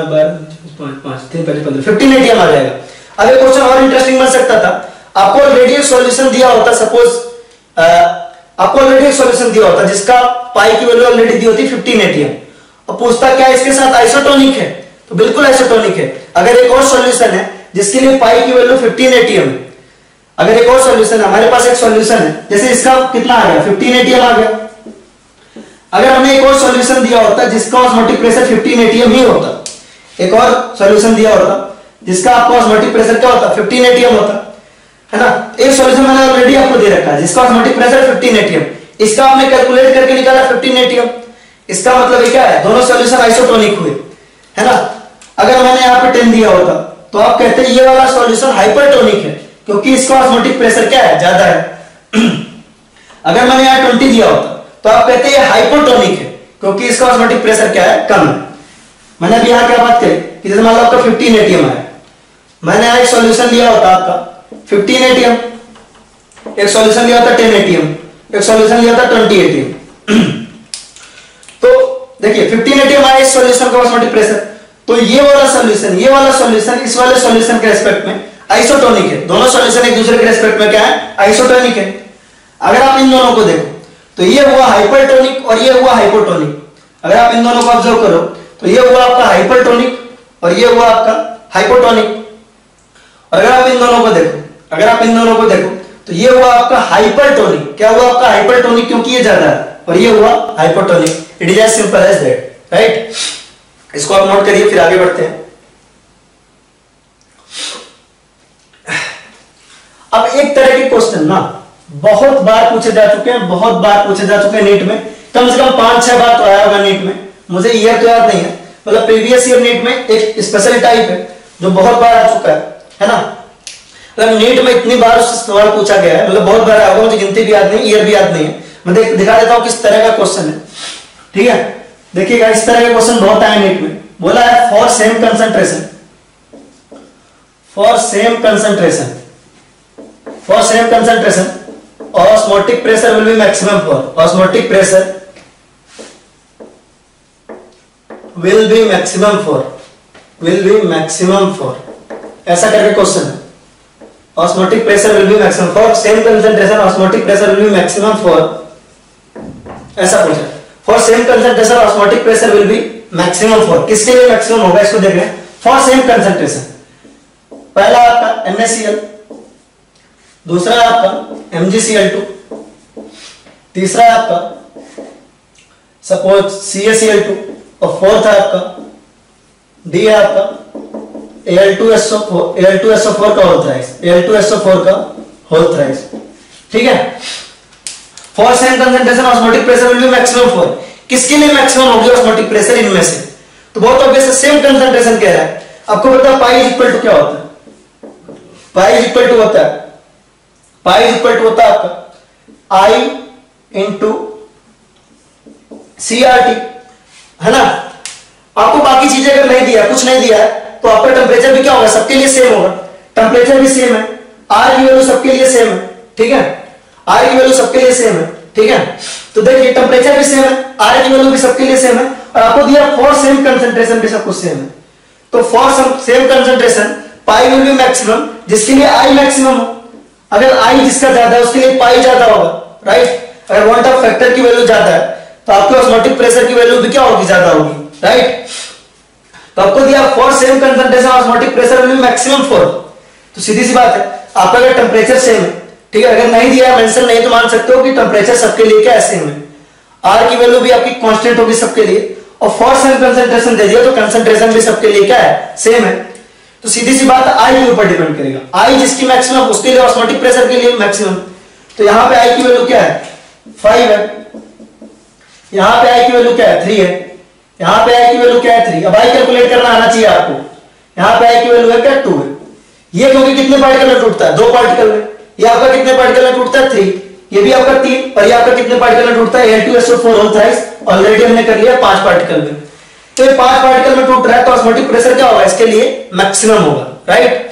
15 ATM आ जाएगा. अब एक क्वेश्चन और इंटरेस्टिंग बन सकता था. आपको ऑलरेडी एक सॉल्यूशन दिया होता, सपोज आपको ऑलरेडी एक सॉल्यूशन दिया होता जिसका पाई की वैल्यू ऑलरेडी दी होती 15 ATM. और पूछता क्या इसके साथ आइसोटोनिक है? तो बिल्कुल आइसोटोनिक है. अगर एक और सॉल्यूशन है जिसके लिए पाई की वैल्यू 15 ATM, अगर एक और सॉल्यूशन है, हमारे पास एक सॉल्यूशन है, जैसे इसका कितना आ गया? 15 ATM आ गया. अगर हमें एक और सॉल्यूशन दिया होता जिसका ऑस्मोटिक प्रेशर 15 ATM ही होता, एक और सॉल्यूशन दिया होता जिसका आपका ऑस्मोटिक प्रेशर क्या होता? 15 ATM होता, है ना? एक सॉल्यूशन मैंने ऑलरेडी आपको दे रखा है जिसका ऑस्मोटिक प्रेशर 15 ATM. इसका आपने कैलकुलेट करके निकाला 15 ATM. इसका मतलब क्या है? दोनों सॉल्यूशन आइसोटोनिक हुए, है ना? अगर मैंने यहाँ पे 10 दिया होता तो आप कहते हैं ये वाला सॉल्यूशन हाइपरटोनिक है क्योंकि इसका ऑस्मोटिक प्रेशर क्या है? ज्यादा है. अगर मैंने यहाँ 20 दिया होता तो आप कहते हैं ये हाइपोटोनिक है क्योंकि इसका ऑस्मोटिक प्रेशर क्या है? कम है. मैंने अभी यहाँ क्या बात करी कि जैसे मान लो आपका 15 ATM है, मैंने यहाँ एक सॉल्यूशन लिया होता आपका 15 ATM, एक सॉल्यूशन लिया होता 10 ATM, एक सॉल्यूशन लिया होता 20 ATM. तो देखिए 15 ATM आया इस सॉल्यूशन का ऑस्मोटिक प्रेशर. तो ये वाला सॉल्यूशन इस वाले सॉल्यूशन के रेस्पेक्ट में आइसोटोनिक है. दोनों सॉल्यूशन एक दूसरे के रेस्पेक्ट में क्या है? आइसोटोनिक है. अगर आप इन दोनों को देखो तो ये हुआ हाइपरटोनिक और ये हुआ हाइपोटोनिक. अगर आप इन दोनों को ऑब्जर्व करो तो ये हुआ आपका हाइपरटोनिक और ये हुआ आपका हाइपोटोनिक. अगर आप इन दोनों को देखो तो ये हुआ आपका हाइपरटोनिक. क्या हुआ आपका? हाइपरटोनिक, क्योंकि ये ज्यादा है, और ये हुआ hypotonic. It is as simple as that, right? इसको आप नोट करिए, फिर आगे बढ़ते हैं. अब एक तरह के क्वेश्चन ना बहुत बार पूछे जा चुके हैं, बहुत बार पूछे जा चुके हैं नीट में, कम से कम 5-6 बार तो आया होगा नीट में, मुझे ईयर तो याद नहीं है, मतलब प्रीवियस ईयर नीट में एक स्पेशल टाइप है जो बहुत बार आ चुका है ना। मतलब नीट में इतनी बार उससे सवाल पूछा गया है, मतलब बहुत बार आया होगा, मुझे गिनती भी याद नहीं, ईयर भी याद नहीं है। मैं दिखा देता हूं किस तरह का क्वेश्चन है, ठीक है। देखिएगा इस तरह के क्वेश्चन बहुत आए नीट में। बोला है for same concentration, for same concentration, for same concentration osmotic pressure will be maximum for, osmotic pressure will be maximum for, will be maximum for, ऐसा करके क्वेश्चन है। Osmotic pressure will be maximum for same concentration, osmotic pressure will be maximum for, ऐसा पूछा। for same concentration osmotic pressure will be maximum for, किसके लिए maximum होगा इसको देख रहे हैं। for same concentration, पहला आपका NaCl, दूसरा आपका MgCl2, तीसरा आपका सपोज CaCl2, और फोर्थ है आपका डी है आपका Al2SO4 का होल थ्राइस, Al2SO4 का होल थ्राइस, ठीक है। For same concentration osmotic pressure will be maximum for, किसके लिए मैक्सिमम होगी ऑस्मोटिक प्रेशर इनमें से, तो बहुत ऑब्वियस है, सेम कंसंट्रेशन कह रहा है। आपको पता है पाई इक्वल टू क्या होता है, पाई इक्वल टू होता है, पाई इक्वल टू होता है आपका I इंटू CRT, है ना। आपको बाकी चीजें अगर नहीं दिया, कुछ नहीं दिया है, तो आपका टेम्परेचर भी क्या होगा, सबके लिए सेम होगा, टेम्परेचर भी सेम है, आर की वैल्यू सबके लिए सेम है, ठीक है, आर की वैल्यू सबके लिए सेम है, ठीक है। तो देखिए टेम्परेचर भी सेम है, आर की वैल्यू भी सबके लिए सेम है, और आपको दिया फॉर सेम कंसंट्रेशन भी सब कुछ सेम है। तो for same concentration pi will be maximum, जिसके लिए आई मैक्सिमम हो, अगर आई जिसका ज्यादा है उसके लिए पाई ज्यादा होगा, राइट। अगर वॉल्ट ऑफ फैक्टर की वैल्यू ज्यादा है तो आपके ऑस्मोटिक प्रेशर की वैल्यू भी क्या होगी, ज्यादा होगी, राइट। तो आपको दिया for same concentration osmotic pressure will be maximum for, तो सीधी सी बात है, आपका अगर टेम्परेचर सेम है, ठीक है, अगर नहीं दिया मेंशन नहीं तो मान सकते हो कि टेम्परेचर सबके लिए क्या है, सेम है, आर की वैल्यू भी आपकी कांस्टेंट होगी सबके लिए, और फॉर सेम कंसंट्रेशन दे दिया तो कंसंट्रेशन भी सबके लिए क्या है, सेम है। तो सीधी सी बात आई के ऊपर डिपेंड करेगा, आई जिसकी मैक्सिमम उसके लिए ऑस्मोटिक प्रेशर के लिए मैक्सिमम। तो यहां पे आई की वैल्यू क्या है, 5 है, यहां पे आई की वैल्यू क्या है, 3 है, यहां पे आई की वैल्यू क्या है, 3। अब आई कैलकुलेट करना आना चाहिए आपको, यहां पे आई की वैल्यू है क्या, 2 है। ये क्योंकि कितने पार्टिकल में टूटता है, 2 पार्टिकल में, ये आपका कितने पार्टिकल में टूटता है, 3, ये भी आपका 3, और ये आपका कितने पार्टिकल में टूटता है, Al2SO4 होल थ्राइस, ऑलरेडी हमने कर लिया 5 पार्टिकल में। तो ये 5 पार्टिकल में टूट रहा है तो ऑस्मोटिक प्रेशर क्या होगा, इसके लिए मैक्सिमम होगा, राइट।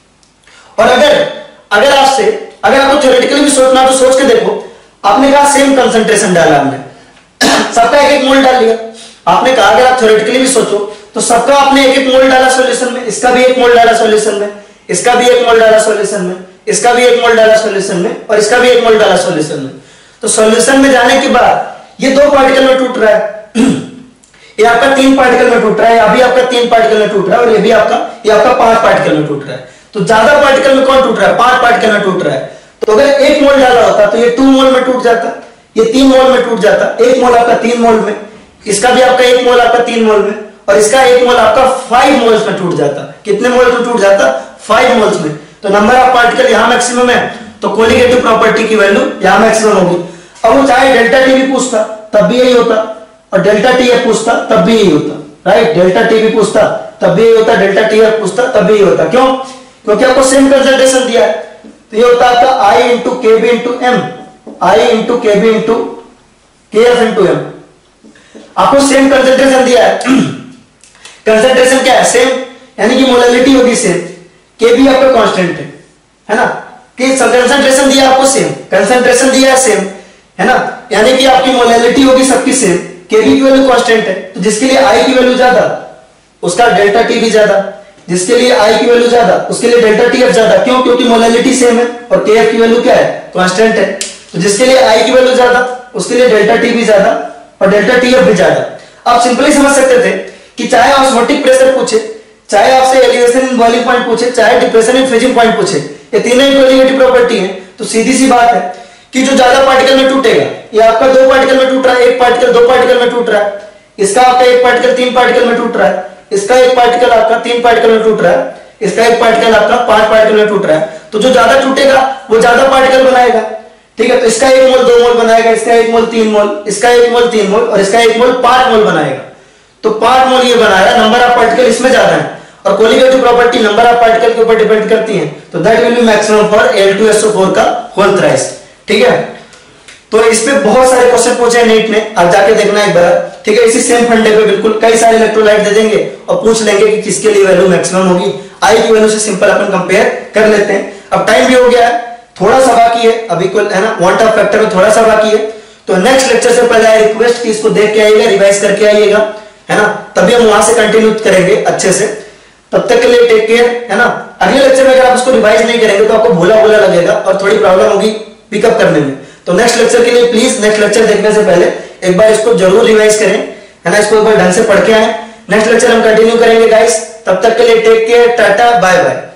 और अगर आपसे अगर आपको थ्योरेटिकली भी सोचना तो सोच के देखो, आपने कहा सेम कंसंट्रेशन डाला हमने, सबका एक मोल डाल लिया, आपने कहा अगर आप थ्योरेटिकली भी सोचो तो सबका आपने एक मोल डाला सॉल्यूशन में, इसका भी 1 मोल डाला सॉल्यूशन में, इसका भी 1 मोल डाला सॉल्यूशन में, इसका भी 1 मोल डाला सॉल्यूशन में, और इसका भी 1 मोल डाला सॉल्यूशन में। तो सॉल्यूशन में जाने के बाद ये 2 पार्टिकल में टूट रहा है, ये आपका 3 पार्टिकल में टूट रहा है, अभी आपका 3 पार्टिकल में टूट रहा है, और ये भी आपका 5 पार्टिकल में टूट रहा है। तो ज्यादा पार्टिकल में कौन टूट रहा है, 5 पार्टिकल में टूट रहा है। तो अगर 1 मोल डाला होता तो ये 2 मोल में टूट जाता, ये 3 मोल में टूट जाता, 1 मोल आपका 3 मोल में, इसका भी आपका 1 मोल आपका 3 मोल में, और इसका 1 मोल आपका 5 मोल्स में टूट जाता। कितने मोल में टूट जाता, 5 मोल्स में। तो नंबर ऑफ पार्टिकल यहां मैक्सिमम है, तो कोलिगेटिव प्रॉपर्टी की वैल्यू यहां मैक्सिमम होगी। अब वो चाहे डेल्टा टी भी पूछता तब भी यही होता, और डेल्टा टी एफ पूछता तब भी यही होता, राइट। डेल्टा टी भी पूछता तब भी यही होता, डेल्टा टी एफ पूछता तब भी यही होता। क्यों, क्योंकि आपको सेम कंसंट्रेशन दिया है। तो ये होता है आपका I into K B into M, I into K B into K F into M. आपको सेम कंसंट्रेशन दिया है, कंसंट्रेशन क्या है, सेम, यानी कि मोलैलिटी होगी सेम, के बी आपका कांस्टेंट है ना, कि कंसंट्रेशन दिया आपको सेम, कंसंट्रेशन दिया है सेम, है ना, यानी कि आपकी मोलैलिटी होगी सबकी सेम, के बी की वैल्यू कांस्टेंट है, तो जिसके लिए आई की वैल्यू ज्यादा उसका डेल्टा टी भी ज्यादा, जिसके लिए आई की वैल्यू ज्यादा उसके लिए डेल्टा टी एफ ज्यादा। क्यों, क्योंकि मोलैलिटी सेम है और के एफ की वैल्यू क्या है, कांस्टेंट है। तो जिसके लिए आई की वैल्यू ज्यादा उसके लिए डेल्टा टी भी ज्यादा और डेल्टा टी एफ भी ज्यादा। आप सिंपली समझ सकते थे कि चाहे ऑस्मोटिक प्रेशर पूछे, चाहे आपसे एलिवेशन इन बॉइलिंग पॉइंट पूछे, चाहे डिप्रेशन इन फ्रीजिंग पॉइंट पूछे, ये तीनों ही कोलिगेटिव प्रॉपर्टी है। तो सीधी सी बात है कि जो ज्यादा पार्टिकल में टूटेगा, ये आपका 2 पार्टिकल में टूट रहा है, 1 पार्टिकल 2 पार्टिकल में टूट रहा है, इसका आपका 1 पार्टिकल 3 पार्टिकल में टूट रहा है, इसका 1 पार्टिकल आपका 3 पार्टिकल में टूट रहा है, इसका एक पार्टिकल आपका 5 पार्टिकल में टूट रहा है, तो जो ज्यादा टूटेगा वो ज्यादा पार्टिकल बनाएगा, ठीक है। तो इसका 1 मोल 2 मोल बनाएगा, इसका 1 मोल 3 मोल, इसका 1 मोल 3 मोल और इसका 1 मोल 5 मोल बनाएगा। तो 5 मोल ये बना रहा है, नंबर ऑफ पार्टिकल इसमें ज्यादा है और colligative property number of particle के ऊपर डिपेंड करती है, तो that will be maximum for Al2SO4 का होल थ्राइस, ठीक है। तो इस पे बहुत सारे क्वेश्चन पूछे हैं नीट ने, आप जाके देखना एक बार, ठीक है। इसी सेम फंडे पे बिल्कुल कई सारे इलेक्ट्रोलाइट दे देंगे और पूछ लेंगे कि किसके लिए वैल्यू मैक्सिमम होगी। आई की वैल्यू से सिंपल अपन कंपेयर कर लेते हैं। अब टाइम भी हो गया है, थोड़ा सा बाकी है अभी को, है ना, वांट ऑफ फैक्टर में थोड़ा सा बाकी है। तो नेक्स्ट लेक्चर से पहले आई रिक्वेस्ट कि इसको देख के आइएगा, रिवाइज करके आइएगा, है ना, तभी हम वहां से कंटिन्यू करेंगे अच्छे से। तब तक के लिए टेक केयर, है ना। अगले लेक्चर में अगर आप इसको रिवाइज नहीं करेंगे तो आपको भूला भूला लगेगा और थोड़ी प्रॉब्लम होगी पिकअप करने में। तो नेक्स्ट लेक्चर के लिए प्लीज नेक्स्ट लेक्चर देखने से पहले एक बार इसको जरूर रिवाइज करें, है ना, इसको एक बार ढंग से पढ़ के आए। नेक्स्ट लेक्चर हम कंटिन्यू करेंगे गाइस, तब तक के लिए take care, tata bye bye.